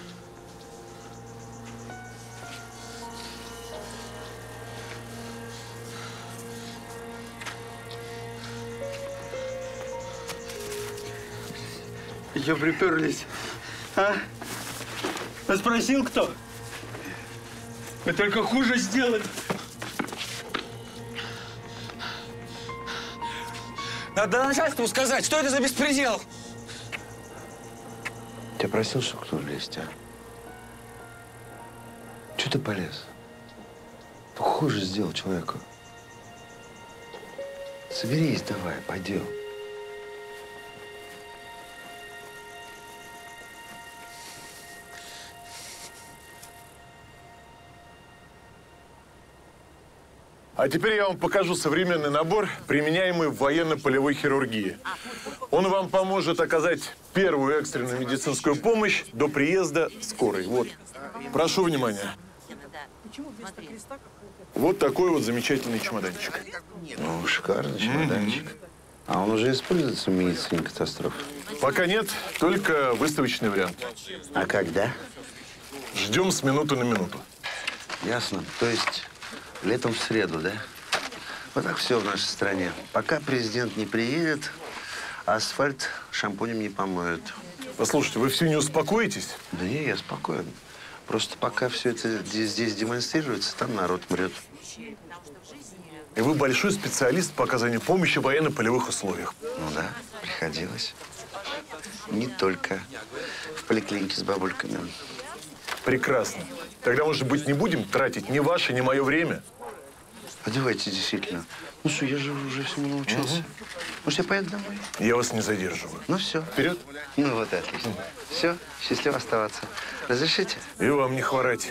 Speaker 17: Еще приперлись. А? А спросил кто? Вы только хуже сделали. Надо начальству сказать, что это за беспредел?
Speaker 9: Тебя просил, что кто лезть, а? Чего ты полез? Ты хуже сделал человеку. Соберись давай, пойдем.
Speaker 12: А теперь я вам покажу современный набор, применяемый в военно-полевой хирургии. Он вам поможет оказать первую экстренную медицинскую помощь до приезда скорой. Вот. Прошу внимания. Вот такой вот замечательный чемоданчик.
Speaker 9: Ну, шикарный чемоданчик. А он уже используется в медицине катастроф?
Speaker 12: Пока нет, только выставочный вариант.
Speaker 9: А когда?
Speaker 12: Ждем с минуты на минуту.
Speaker 9: Ясно. То есть летом в среду, да? Вот так все в нашей стране. Пока президент не приедет, асфальт шампунем не помоют.
Speaker 12: Послушайте, вы все не успокоитесь?
Speaker 9: Да не, я спокоен. Просто пока все это здесь, здесь демонстрируется, там народ мрет.
Speaker 12: И вы большой специалист по оказанию помощи в военно-полевых условиях.
Speaker 9: Ну да, приходилось. Не только в поликлинике с бабульками.
Speaker 12: Прекрасно. Тогда, может быть, не будем тратить ни ваше, ни мое время?
Speaker 9: А давайте, действительно. Ну что, я же уже всему научился. Угу. Может, я поеду домой?
Speaker 12: Я вас не задерживаю.
Speaker 9: Ну все.
Speaker 12: Вперед.
Speaker 9: Ну вот, отлично. Все, счастливо оставаться. Разрешите?
Speaker 12: И вам не хворать.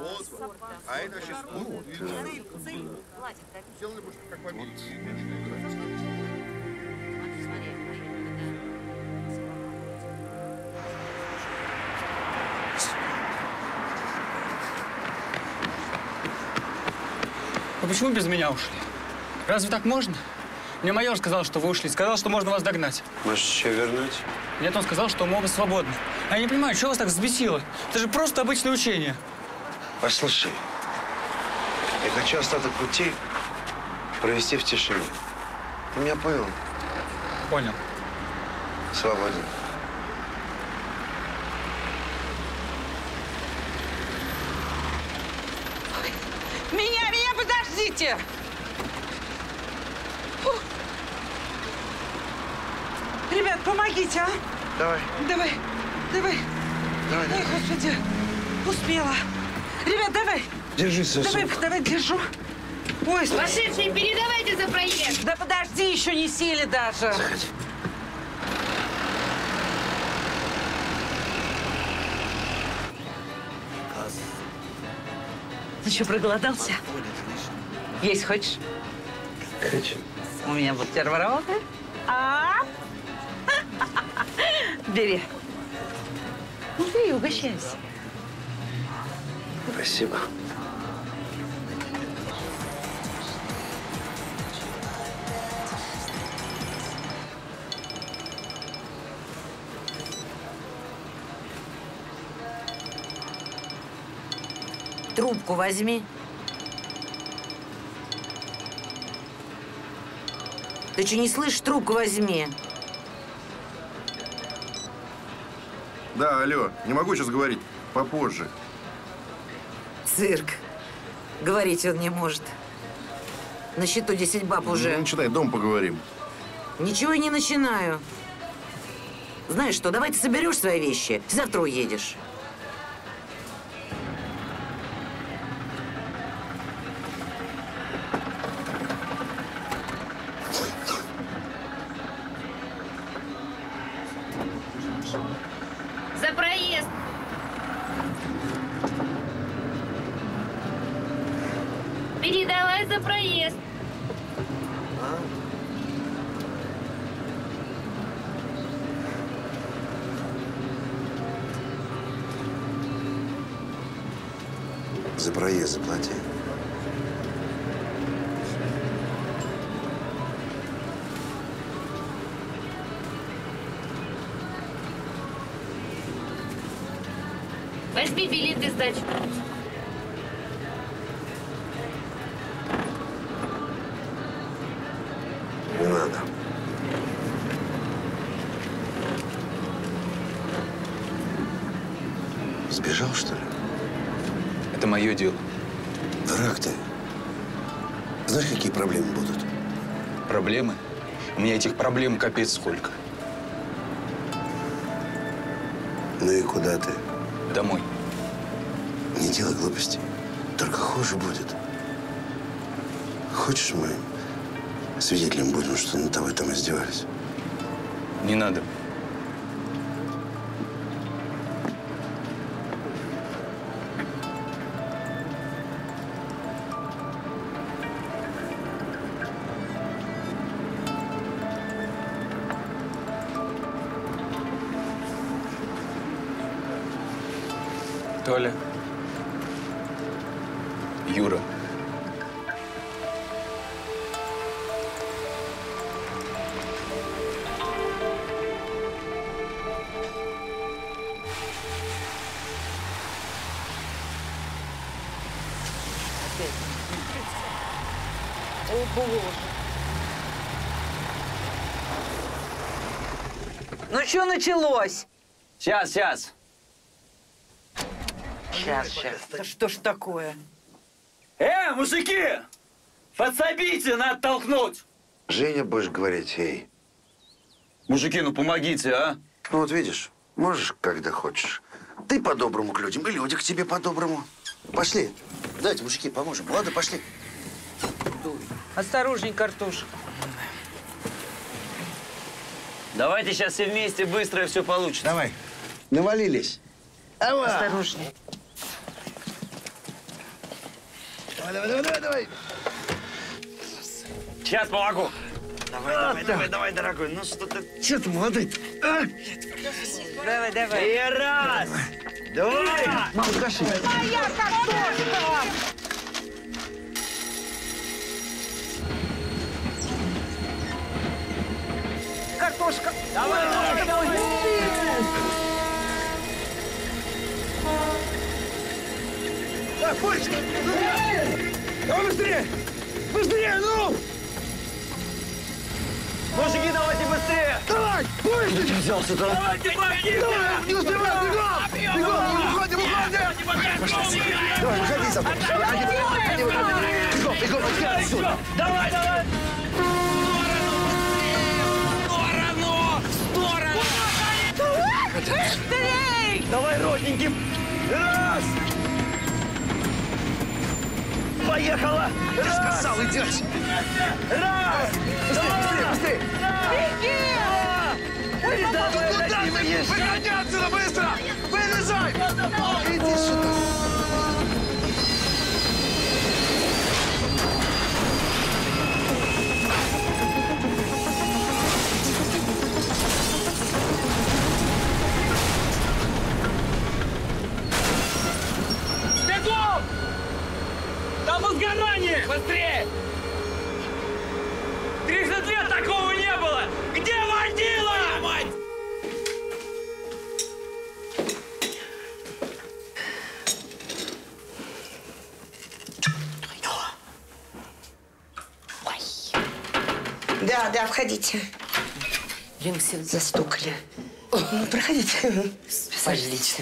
Speaker 10: А почему без меня ушли? Разве так можно? Мне майор сказал, что вы ушли. Сказал, что можно вас догнать.
Speaker 9: Может, еще вернуть?
Speaker 10: Нет, он сказал, что мы оба свободны. А я не понимаю, что вас так взбесило? Это же просто обычное учение.
Speaker 9: Послушай, я хочу остаток пути провести в тишине. Ты меня понял?
Speaker 10: Понял.
Speaker 9: Свободен.
Speaker 3: Меня, меня, подождите! Фу. Ребят, помогите, а?
Speaker 9: Давай.
Speaker 3: Давай, давай.
Speaker 9: Давай,
Speaker 3: Ой, господи, успела. Ребят, давай.
Speaker 9: Держись, сосуд.
Speaker 3: Давай, давай, держу. Ой,
Speaker 1: Вошедшие, передавайте за проезд.
Speaker 3: Да подожди, еще не сели даже.
Speaker 9: Заходи.
Speaker 3: Ты что, проголодался? Есть хочешь?
Speaker 9: Хочу.
Speaker 3: У меня бутерброд. А? Бери. Ну ты угощайся.
Speaker 9: Спасибо.
Speaker 15: Трубку возьми. Ты что, не слышишь? Трубку возьми.
Speaker 20: Да, алло. Не могу сейчас говорить. Попозже.
Speaker 15: Цирк. Говорить он не может. На счету десять баб уже.
Speaker 20: Не начинай, дома поговорим.
Speaker 15: Ничего и не начинаю. Знаешь что, давай ты соберешь свои вещи, завтра уедешь.
Speaker 1: За проезд. Передавай за проезд.
Speaker 9: За проезд заплати.
Speaker 1: Возьми билет и сдачу.
Speaker 9: Не надо. Сбежал, что ли?
Speaker 14: Это мое дело.
Speaker 9: Дурак ты. Знаешь, какие проблемы будут?
Speaker 14: Проблемы? У меня этих проблем капец сколько.
Speaker 9: Ну и куда ты?
Speaker 14: Домой.
Speaker 9: Не делай глупостей. Только хуже будет. Хочешь, мы свидетелем будем, что над тобой там издевались?
Speaker 14: Не надо.
Speaker 10: Толя.
Speaker 14: Юра.
Speaker 3: О, Боже.
Speaker 17: Ну что началось? Сейчас, сейчас.
Speaker 3: Сейчас, сейчас.
Speaker 17: Да что ж такое? Э, мужики! Подсобите, надо толкнуть!
Speaker 9: Женя, будешь говорить, эй.
Speaker 17: Мужики, ну помогите, а?
Speaker 9: Ну вот видишь, можешь, когда хочешь. Ты по-доброму к людям, и люди к тебе по-доброму. Пошли. Давайте, мужики, поможем. Ладно, пошли.
Speaker 17: Осторожней, картошка. Давайте сейчас все вместе быстро, и все получится.
Speaker 9: Давай. Навалились. Давай.
Speaker 3: Осторожней.
Speaker 9: Давай, давай, давай, давай, давай.
Speaker 17: Сейчас помогу.
Speaker 9: Давай, давай, давай, давай, дорогой. Ну что ты, что ты, молодой? А?
Speaker 3: Давай, давай.
Speaker 17: И раз. Давай.
Speaker 9: Мама, каши.
Speaker 3: Моя картошка!
Speaker 17: Картошка. Давай, давай, давай.
Speaker 9: Так, больше. Давай быстрее. Быстрее, ну!
Speaker 17: Мужики, давайте быстрее!
Speaker 9: Давай! Больше!
Speaker 17: Где ты взялся-то? Давайте, помогите!
Speaker 9: Давай, не успевай, бегом! Бегом, уходим, уходим! Давай, выходи со мной! Выходи, выходи, выходи! Бегом, бегом, отсюда, отсюда!
Speaker 17: Давай, давай!
Speaker 3: Быстрей!
Speaker 17: Давай, родненький! Раз! Поехала!
Speaker 9: Я же сказал, идешь!
Speaker 17: Раз!
Speaker 9: Быстрее, быстрее, быстрее!
Speaker 17: Беги!
Speaker 9: Куда ты? Выходи отсюда, быстро! Вылезай! Иди сюда!
Speaker 17: Бегом! Там возгорание! Быстрее! тридцать лет такого не было! Где водила? Мать!
Speaker 3: Да, да, входите.
Speaker 15: Римся.
Speaker 3: Застукали. Ну, проходите.
Speaker 15: Отлично.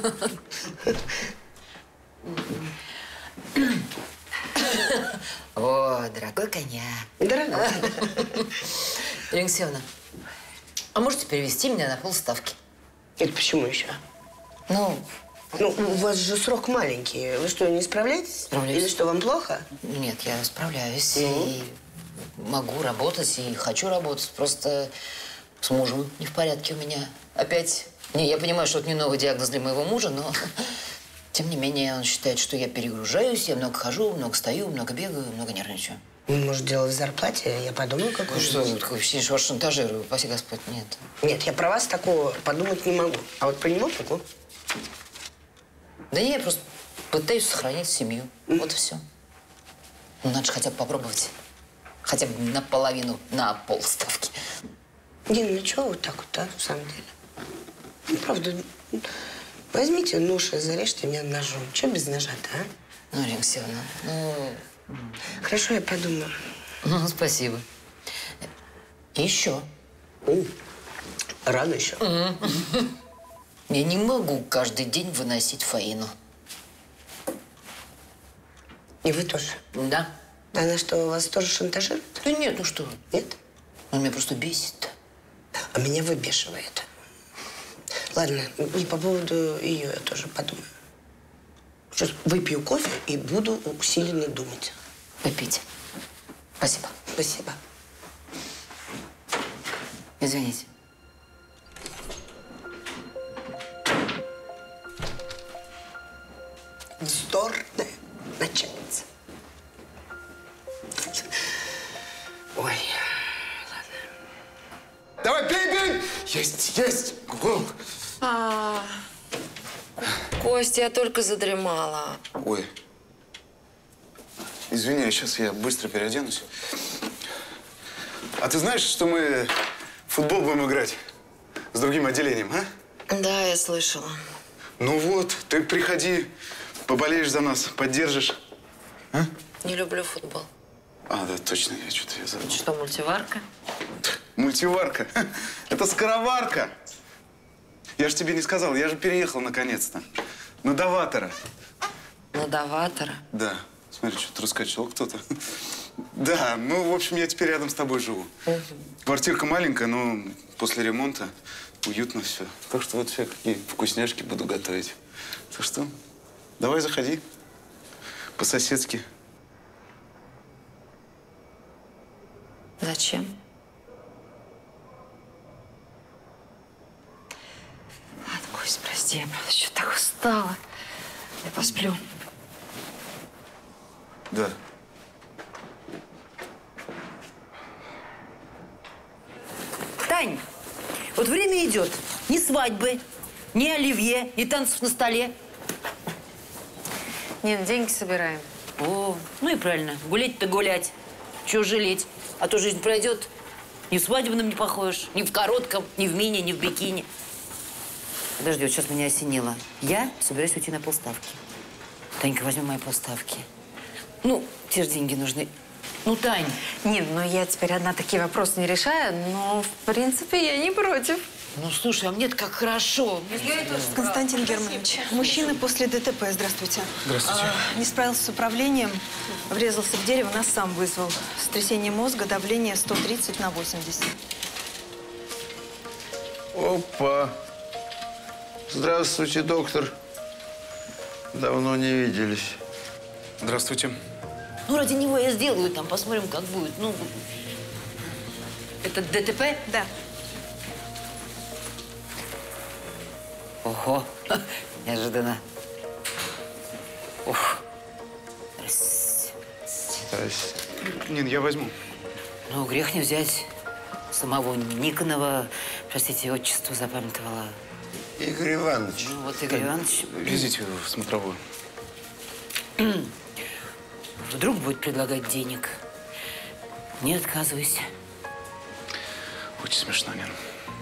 Speaker 15: О, дорогой коньяк.
Speaker 3: Дорогой.
Speaker 15: Ирина Алексеевна, а можете перевести меня на полставки?
Speaker 3: Это почему еще?
Speaker 15: Ну,
Speaker 3: ну, у вас же срок маленький. Вы что, не справляетесь?
Speaker 15: Справляюсь.
Speaker 3: Или что, вам плохо?
Speaker 15: Нет, я справляюсь.
Speaker 3: Ну?
Speaker 15: И могу работать, и хочу работать. Просто с мужем не в порядке у меня. Опять. Не, я понимаю, что это не новый диагноз для моего мужа, но тем не менее он считает, что я перегружаюсь, я много хожу, много стою, много бегаю, много нервничаю.
Speaker 3: Может, дело в зарплате? Я подумаю, как
Speaker 15: Ну
Speaker 3: вы
Speaker 15: что вы,
Speaker 3: будете.
Speaker 15: такой, все же вас шантажируют, упаси Господь, нет.
Speaker 3: Нет, я про вас такого подумать не могу. А вот про него могу.
Speaker 15: Да не, я просто пытаюсь сохранить семью. Вот и все. Ну, надо же хотя бы попробовать. Хотя бы наполовину, на полставки.
Speaker 3: Дин, ну чего вот так вот, а, в самом деле? Ну, правда, возьмите нож и зарежьте меня ножом. Чего без ножа-то, а?
Speaker 15: Ну, Ирина Алексеевна, ну...
Speaker 3: Хорошо, я подумаю.
Speaker 15: Ну, спасибо. И еще.
Speaker 3: О, рано еще.
Speaker 15: Я не могу каждый день выносить Фаину.
Speaker 3: И вы тоже?
Speaker 15: Да.
Speaker 3: Она что, вас тоже шантажирует?
Speaker 15: Да нет, ну что?
Speaker 3: Нет?
Speaker 15: Он меня просто бесит.
Speaker 3: А меня выбешивает. Ладно, и по поводу ее я тоже подумаю. Сейчас выпью кофе и буду усиленно думать.
Speaker 15: Выпейте. Спасибо.
Speaker 3: Спасибо.
Speaker 15: Извините.
Speaker 3: Вздорная начальница. Ой, ладно.
Speaker 9: Давай, пей, пей! Есть, есть! Гу.
Speaker 19: А, Костя, я только задремала.
Speaker 9: Ой.
Speaker 2: Извини, сейчас я быстро переоденусь. А ты знаешь, что мы в футбол будем играть с другим отделением, а?
Speaker 3: Да, я слышала.
Speaker 2: Ну вот, ты приходи, поболеешь за нас, поддержишь. А?
Speaker 3: Не люблю футбол.
Speaker 2: А, да, точно, я что-то я забыл.
Speaker 3: Что, мультиварка?
Speaker 2: Мультиварка. Это скороварка. Я же тебе не сказал, я же переехал наконец-то. На Доватора.
Speaker 3: На Доватора?
Speaker 2: Да. Смотри, что-то раскачал кто-то. Да, ну, в общем, я теперь рядом с тобой живу.
Speaker 3: Угу.
Speaker 2: Квартирка маленькая, но после ремонта уютно все. Так что вот все какие вкусняшки буду готовить. Так что давай заходи по-соседски.
Speaker 3: Зачем? Ладно, Кость, прости, я правда еще так устала. Я посплю.
Speaker 2: Да.
Speaker 7: Тань, вот время идет. Ни свадьбы, ни оливье, ни танцев на столе.
Speaker 3: Нет, деньги собираем.
Speaker 7: О, ну и правильно. Гулять-то гулять. Чего жалеть? А то жизнь пройдет. Ни в свадебном не похож, ни в коротком, ни в мини, ни в бикини. Подожди, вот сейчас меня осенило. Я собираюсь уйти на полставки. Танька, возьми мои полставки. Ну, те же деньги нужны. Ну, Тань.
Speaker 3: Нет, ну я теперь одна такие вопросы не решаю, но, в принципе, я не против.
Speaker 7: Ну, слушай, а мне-то как хорошо.
Speaker 19: Константин Германович, мужчина после ДТП. Здравствуйте.
Speaker 12: Здравствуйте.
Speaker 19: А, не справился с управлением, врезался в дерево, нас сам вызвал. Сотрясение мозга, давление сто тридцать на восемьдесят.
Speaker 9: Опа. Здравствуйте, доктор. Давно не виделись.
Speaker 2: Здравствуйте.
Speaker 7: Ну, ради него я сделаю там, посмотрим, как будет. Ну, это ДТП?
Speaker 19: Да.
Speaker 7: Ого, неожиданно. Ух. Здрасте.
Speaker 2: Здрасте. Нин, я возьму.
Speaker 7: Ну, грех не взять. Самого Никонова, простите, отчество запамятовала.
Speaker 9: Игорь Иванович.
Speaker 7: Ну, вот Игорь Иванович.
Speaker 2: Везите в смотровую.
Speaker 7: Вдруг будет предлагать денег. Не отказывайся.
Speaker 2: Очень смешно, Нин.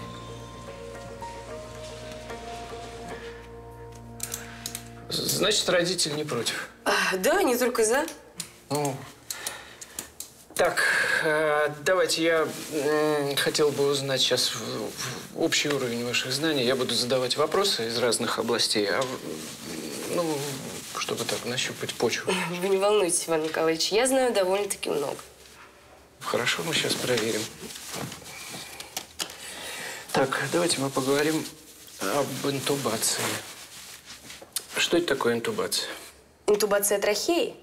Speaker 5: Значит, родители не против.
Speaker 16: А, да, не только за.
Speaker 5: Ну, так, э, давайте я э, хотел бы узнать сейчас в, в общий уровень ваших знаний. Я буду задавать вопросы из разных областей, а, ну, чтобы так нащупать почву.
Speaker 16: Вы не волнуйтесь, Иван Николаевич, я знаю довольно-таки много.
Speaker 5: Хорошо, мы сейчас проверим. Так, давайте мы поговорим об интубации. Что это такое интубация?
Speaker 16: Интубация трахеи?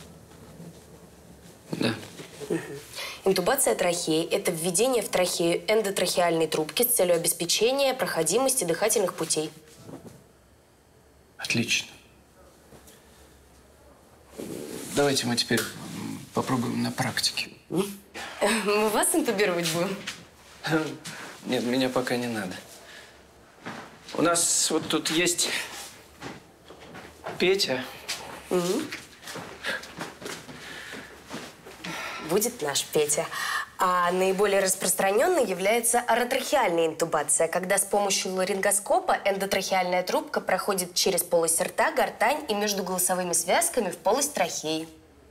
Speaker 5: Да.
Speaker 16: Угу. Интубация трахеи – это введение в трахею эндотрахеальной трубки с целью обеспечения проходимости дыхательных путей.
Speaker 5: Отлично. Давайте мы теперь попробуем на практике.
Speaker 16: Мы вас интубировать будем?
Speaker 5: Нет, меня пока не надо. У нас вот тут есть Петя.
Speaker 16: Угу. Будет наш Петя. А наиболее распространенной является оротрахеальная интубация, когда с помощью ларингоскопа эндотрахеальная трубка проходит через полость рта, гортань и между голосовыми связками в полость трахеи.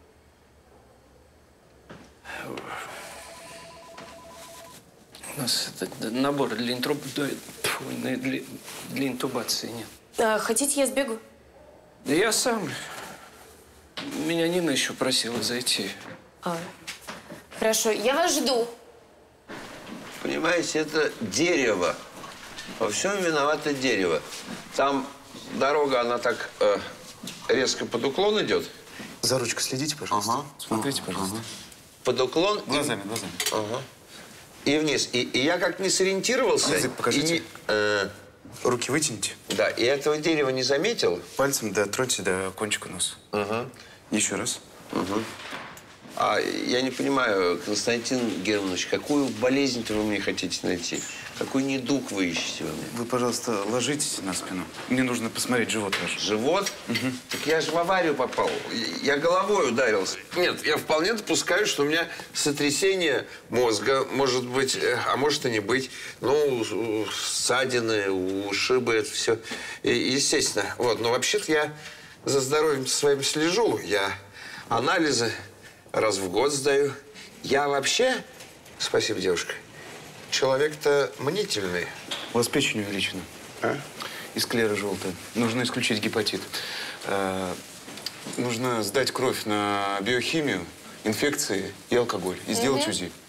Speaker 5: У нас это набор для, интруб... для, для интубации нет.
Speaker 16: А, хотите, я сбегаю?
Speaker 5: Да я сам. Меня Нина еще просила зайти.
Speaker 16: А. Хорошо, я вас жду.
Speaker 9: Понимаете, это дерево. Во всем виновато дерево. Там дорога, она так э, резко под уклон идет.
Speaker 2: За ручку следите, пожалуйста.
Speaker 9: Ага.
Speaker 2: Смотрите, пожалуйста.
Speaker 9: Ага. Под уклон.
Speaker 2: Глазами,
Speaker 9: и...
Speaker 2: глазами.
Speaker 9: Ага. И вниз. И, и я как не сориентировался.
Speaker 2: Язык покажите.
Speaker 9: И, э...
Speaker 2: Руки вытяните.
Speaker 9: Да, и этого дерева не заметил.
Speaker 2: Пальцем дотроньте до кончика носа.
Speaker 9: Ага.
Speaker 2: Еще раз.
Speaker 9: Угу.
Speaker 13: А я не понимаю, Константин Германович, какую болезнь-то вы мне хотите найти? Какой недуг вы ищете во мне?
Speaker 2: Вы, пожалуйста, ложитесь на спину. Мне нужно посмотреть живот ваш.
Speaker 13: Живот? Угу. Так я же в аварию попал. Я головой ударился. Нет, я вполне допускаю, что у меня сотрясение мозга, может быть, а может и не быть. Ну, ссадины, ушибы, это все естественно. Вот. Но вообще-то я за здоровьем своим слежу. Я анализы раз в год сдаю. Я вообще, спасибо, девушка, человек-то мнительный.
Speaker 2: У вас печень увеличена.
Speaker 13: А?
Speaker 2: И склера желтая. Нужно исключить гепатит. Э, нужно сдать кровь на биохимию, инфекции и алкоголь. И сделать
Speaker 13: Угу.
Speaker 2: УЗИ.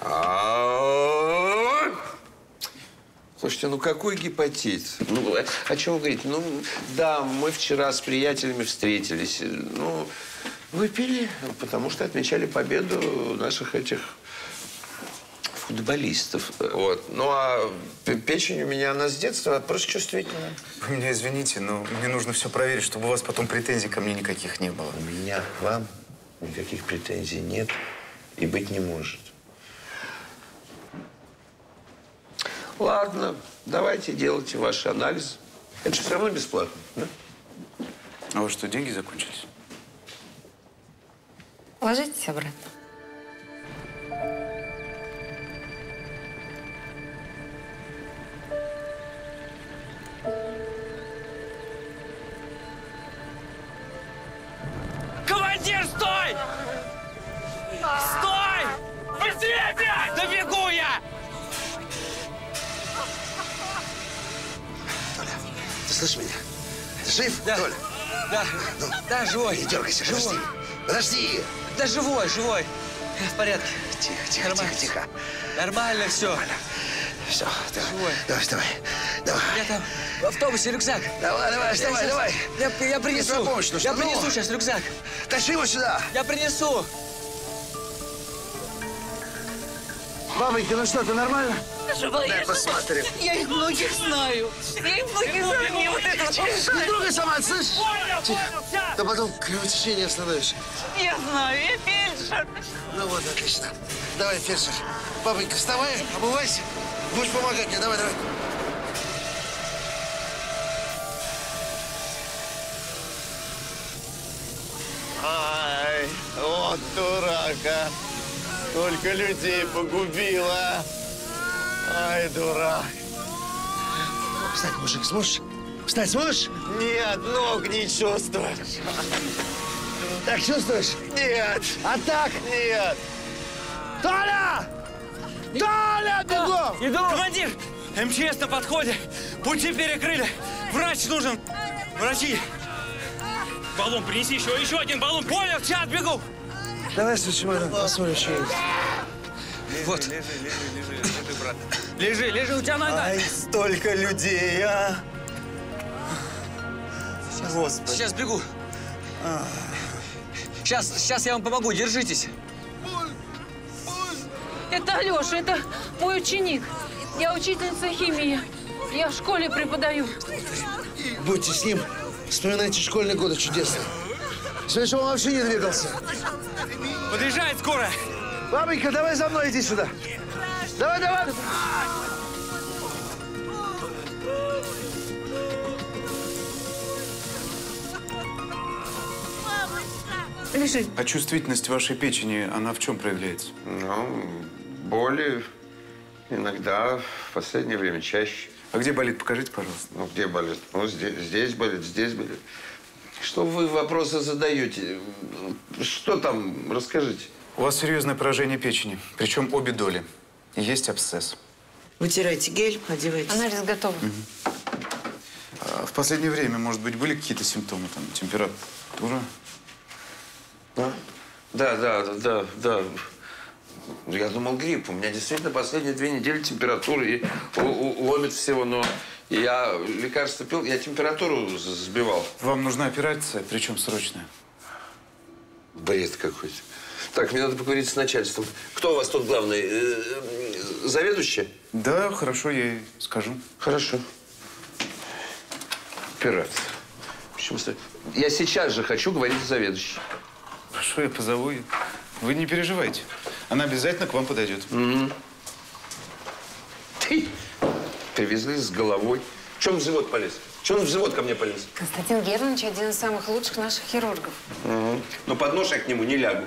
Speaker 13: А-а-а! Слушайте, ну какой гепатит? Ну, о чем вы говорите? Ну, да, мы вчера с приятелями встретились. Ну, выпили, потому что отмечали победу наших этих футболистов. Вот. Ну, а печень у меня, она с детства просто чувствительная.
Speaker 2: Вы меня извините, но мне нужно все проверить, чтобы у вас потом претензий ко мне никаких не было.
Speaker 13: У меня к вам никаких претензий нет и быть не может. Ладно, давайте делайте ваши анализы. Это же все равно бесплатно, да?
Speaker 2: А у вас что, деньги закончились?
Speaker 3: Ложитесь обратно.
Speaker 17: Командир, стой! Стой! Быстрее, блядь! Да бегу я!
Speaker 9: Ты слышишь меня? Ты жив,
Speaker 17: Да.
Speaker 9: Толя?
Speaker 17: Да,
Speaker 9: Ну,
Speaker 17: да, живой.
Speaker 9: Не дергайся,
Speaker 17: Живой.
Speaker 9: подожди. Подожди.
Speaker 17: Да живой, живой. Я в порядке.
Speaker 9: Тихо, тихо,
Speaker 17: Нормально.
Speaker 9: тихо, тихо.
Speaker 17: Нормально все.
Speaker 9: Нормально. Все, давай.
Speaker 17: Живой.
Speaker 9: Давай, давай. Давай.
Speaker 17: У меня там в автобусе рюкзак.
Speaker 9: Давай, давай,
Speaker 17: Я
Speaker 9: вставай,
Speaker 17: щас-
Speaker 9: давай.
Speaker 17: Я, я принесу.
Speaker 9: Мне помощь нужна,
Speaker 17: Я
Speaker 9: ну.
Speaker 17: принесу сейчас рюкзак.
Speaker 9: Тащи его сюда.
Speaker 17: Я принесу.
Speaker 9: Бабонька, ну что, ты нормально?
Speaker 3: Живая.
Speaker 9: Дай посмотрим.
Speaker 3: Я их многих знаю. Я их многих знаю. Мне вот это вот
Speaker 9: Тихо, не трогай сама, слышишь?
Speaker 17: Понял,
Speaker 9: Тихо.
Speaker 17: понял, сейчас.
Speaker 9: Да потом кровотечение остановишь.
Speaker 3: Я знаю, я фельдшер.
Speaker 9: Ну вот, отлично. Давай, фельдшер. Бабонька, вставай, обувайся. Будешь помогать мне, давай, давай.
Speaker 22: Ай, вот дурака. Сколько людей погубила. Ай, дурак.
Speaker 9: Встать, мужик, сможешь? Встать сможешь?
Speaker 22: Нет, ног не чувствую.
Speaker 9: Так чувствуешь?
Speaker 22: Нет.
Speaker 9: А так?
Speaker 22: Нет.
Speaker 9: Толя! Толя, бегом!
Speaker 17: Иду. Командир, МЧС на подходе. Пути перекрыли. Врач нужен. Врачи. Баллон принеси еще. Еще один баллон. Понял, сейчас бегу.
Speaker 9: Давай свой чемодан, посмотрим, что есть.
Speaker 17: Вот.
Speaker 22: Лежи, лежи, лежи, лежи, брат.
Speaker 17: Лежи, лежи, у тебя нога.
Speaker 22: Ай, столько людей, а. Господи.
Speaker 17: Сейчас бегу. Сейчас, сейчас я вам помогу. Держитесь.
Speaker 4: Это Алеша, это мой ученик. Я учительница химии. Я в школе преподаю.
Speaker 9: Будьте с ним, вспоминайте школьные годы чудесные. Сегодня чтобы он вообще не двигался.
Speaker 17: Подъезжает скорая.
Speaker 9: Бабонька, давай за мной, иди сюда. Давай, давай.
Speaker 4: Лежи.
Speaker 2: А чувствительность вашей печени, она в чем проявляется?
Speaker 13: Ну, боли иногда, в последнее время чаще.
Speaker 2: А где болит? Покажите, пожалуйста.
Speaker 13: Ну, где болит? Ну, здесь, здесь болит, здесь болит. Что вы вопросы задаете? Что там? Расскажите.
Speaker 2: У вас серьезное поражение печени, причем обе доли. И есть абсцесс.
Speaker 3: Вытирайте гель, одевайтесь.
Speaker 4: Анализ готов.
Speaker 2: Угу. А в последнее время, может быть, были какие-то симптомы? Там, температура?
Speaker 13: А? Да, да, да, да, да. Я думал, грипп. У меня действительно последние две недели температура и ломит всего, но я лекарства пил, я температуру сбивал.
Speaker 2: Вам нужна операция, причем срочная.
Speaker 13: Бред какой-то. Так, мне надо поговорить с начальством. Кто у вас тут главный? Заведующий?
Speaker 2: Да, хорошо, я ей скажу.
Speaker 13: Хорошо. Операция. Почему? Я сейчас же хочу говорить с заведующим.
Speaker 2: Хорошо, я позову ее. Вы не переживайте. Она обязательно к вам подойдет.
Speaker 13: Угу. Ты привезли с головой. Чем в живот полез? Чем он в живот ко мне полез?
Speaker 11: Константин Германович один из самых лучших наших хирургов.
Speaker 13: Угу. Но под нож я к нему не лягу.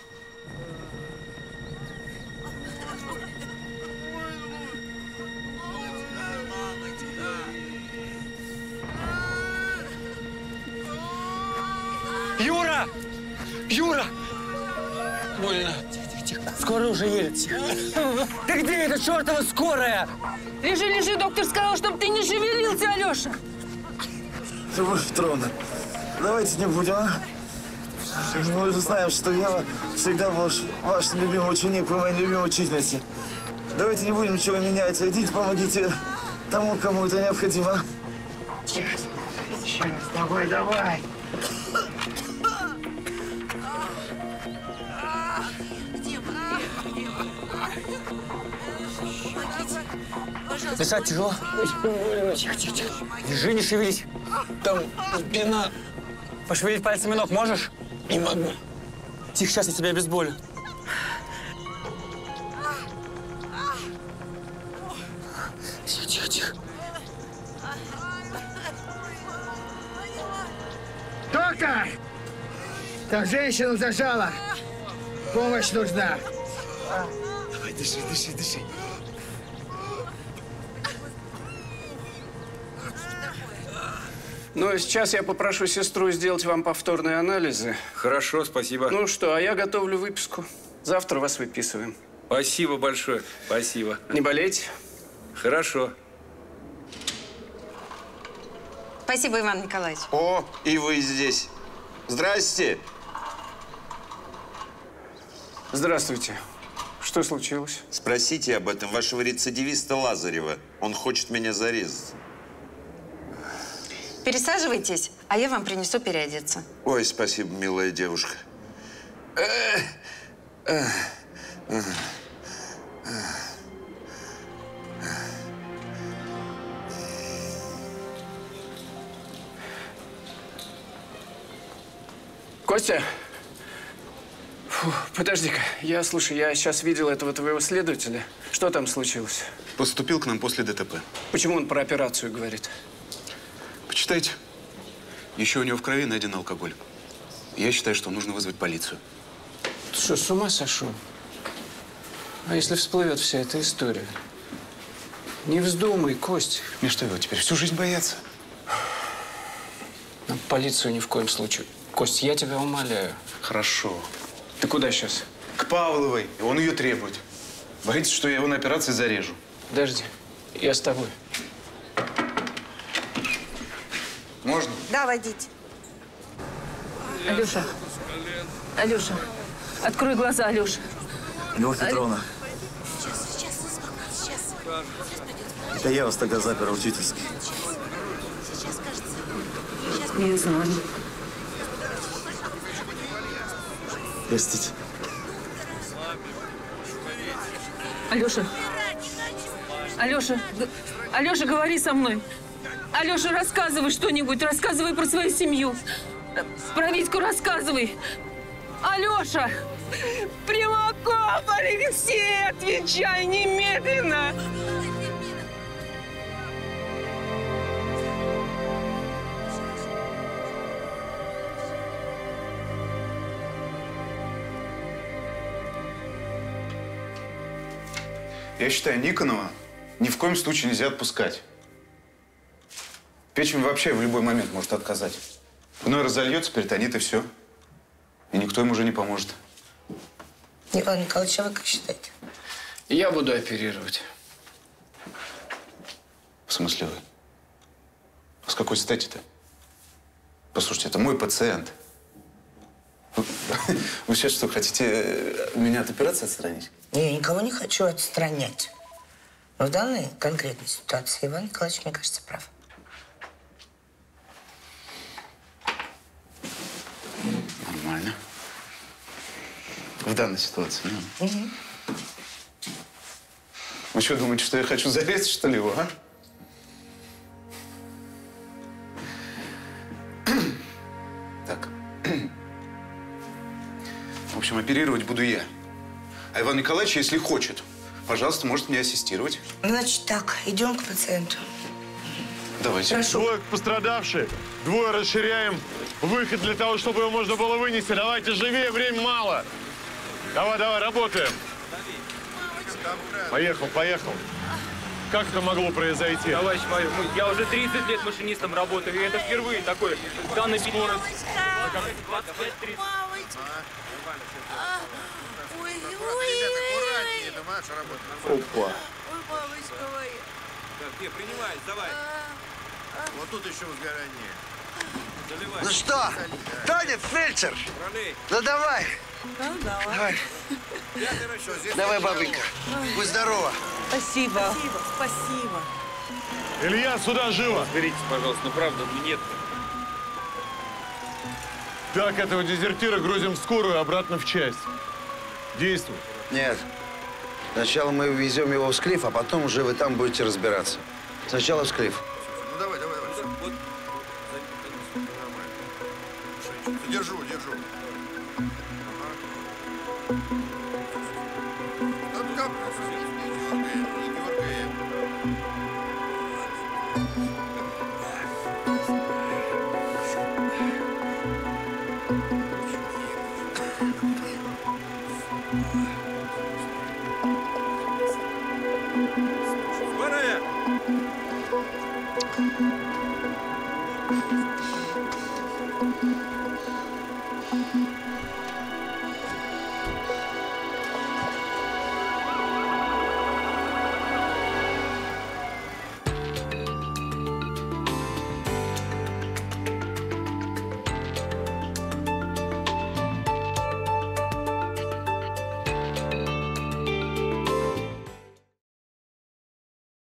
Speaker 17: Юра! Юра! Больно. Скорая уже едет. Ты где эта чертова скорая?
Speaker 4: Лежи, лежи, доктор сказал, чтобы ты не шевелился, Алеша.
Speaker 22: Любовь Петровна, давайте не будем, а? Мы же знаем, что я всегда ваш, ваш любимый ученик, вы моя любимая учительница. Давайте не будем ничего менять. Идите, помогите тому, кому это необходимо.
Speaker 17: Сейчас, сейчас, давай, давай. Дышать тяжело? Тихо, тихо, тихо. Лежи, не шевелись. Там спина. Пошевелить пальцами ног можешь? Не могу. Тихо, сейчас я тебя обезболю. Тихо, тихо, тихо.
Speaker 22: Доктор! Там женщину зажала. Помощь нужна. Давай, дыши, дыши, дыши.
Speaker 5: Ну, сейчас я попрошу сестру сделать вам повторные анализы.
Speaker 10: Хорошо, спасибо.
Speaker 5: Ну что, а я готовлю выписку. Завтра вас выписываем.
Speaker 10: Спасибо большое, спасибо.
Speaker 5: Не болейте.
Speaker 10: Хорошо.
Speaker 11: Спасибо, Иван Николаевич.
Speaker 13: О, и вы здесь. Здрасте.
Speaker 5: Здравствуйте. Что случилось?
Speaker 13: Спросите об этом вашего рецидивиста Лазарева. Он хочет меня зарезать.
Speaker 11: Пересаживайтесь, а я вам принесу переодеться.
Speaker 13: Ой, спасибо, милая девушка. Эх, эх, эх, эх.
Speaker 5: Костя! Фу, подожди-ка. Я, слушай, я сейчас видел этого твоего следователя. Что там случилось?
Speaker 2: Поступил к нам после ДТП.
Speaker 5: Почему он про операцию говорит?
Speaker 2: Почитайте. Еще у него в крови найден алкоголь. Я считаю, что нужно вызвать полицию.
Speaker 5: Ты что, с ума сошел? А если всплывет вся эта история? Не вздумай, Кость.
Speaker 2: Мне что, его теперь всю жизнь бояться?
Speaker 5: На полицию ни в коем случае. Кость, я тебя умоляю.
Speaker 2: Хорошо.
Speaker 5: Ты куда сейчас?
Speaker 2: К Павловой. Он ее требует. Боится, что я его на операции зарежу.
Speaker 5: Подожди. Я с тобой.
Speaker 2: Можно?
Speaker 19: Да, водите.
Speaker 4: Алеша, Алеша, открой глаза, Алеша.
Speaker 22: Любовь Петровна, это я вас тогда запер учительский.
Speaker 4: Не знаю.
Speaker 22: Простите.
Speaker 4: Алеша, Алеша, г- Алеша, говори со мной. Алеша, рассказывай что-нибудь, рассказывай про свою семью. Про Витьку рассказывай. Алеша, Примаков Алексей, отвечай немедленно.
Speaker 2: Я считаю, Никонова ни в коем случае нельзя отпускать. Печень вообще в любой момент может отказать. Гной разольется, перитонит и все. И никто ему уже не поможет.
Speaker 3: Николай Николаевич, а вы как считаете?
Speaker 5: Я буду оперировать.
Speaker 2: В смысле вы? С какой стати-то? Послушайте, это мой пациент. Вы, вы сейчас что, хотите меня от операции отстранить?
Speaker 3: Я никого не хочу отстранять. Но в данной конкретной ситуации Иван Николаевич, мне кажется, прав.
Speaker 2: Нормально. В данной ситуации. Ну.
Speaker 3: Угу.
Speaker 2: Вы что, думаете, что я хочу зарезать, что ли, его, а? В общем, оперировать буду я. А Иван Николаевич, если хочет, пожалуйста, может мне ассистировать.
Speaker 3: Значит так, идем к пациенту.
Speaker 2: Давайте.
Speaker 3: Прошу.
Speaker 12: Двое пострадавших. Двое расширяем выход для того, чтобы его можно было вынести. Давайте живее, времени мало. Давай, давай, работаем. Поехал, поехал. Как это могло произойти?
Speaker 17: Товарищ майор, мы- я уже тридцать лет машинистом работаю, и это впервые такой данный скорость. двадцать пять тридцать.
Speaker 12: Опа.
Speaker 18: Не, принимай, давай. Вот тут еще возгорание.
Speaker 8: Ну что, тонет, фельдшер? Ну давай.
Speaker 19: Ну,
Speaker 8: Давай. Давай, бабенька. Будь здорова.
Speaker 19: Спасибо. Спасибо, спасибо.
Speaker 12: Илья, сюда, живо!
Speaker 17: Разберитесь, пожалуйста, ну правда, ну нет.
Speaker 12: Так, этого дезертира грузим в скорую обратно в часть. Действуй.
Speaker 9: Нет. Сначала мы везем его в Склиф, а потом уже вы там будете разбираться. Сначала в Склиф.
Speaker 20: Ну давай, давай, давай. Вот. Держу, держу. Там капля, не дергаем, не дергаем.
Speaker 18: Скорая!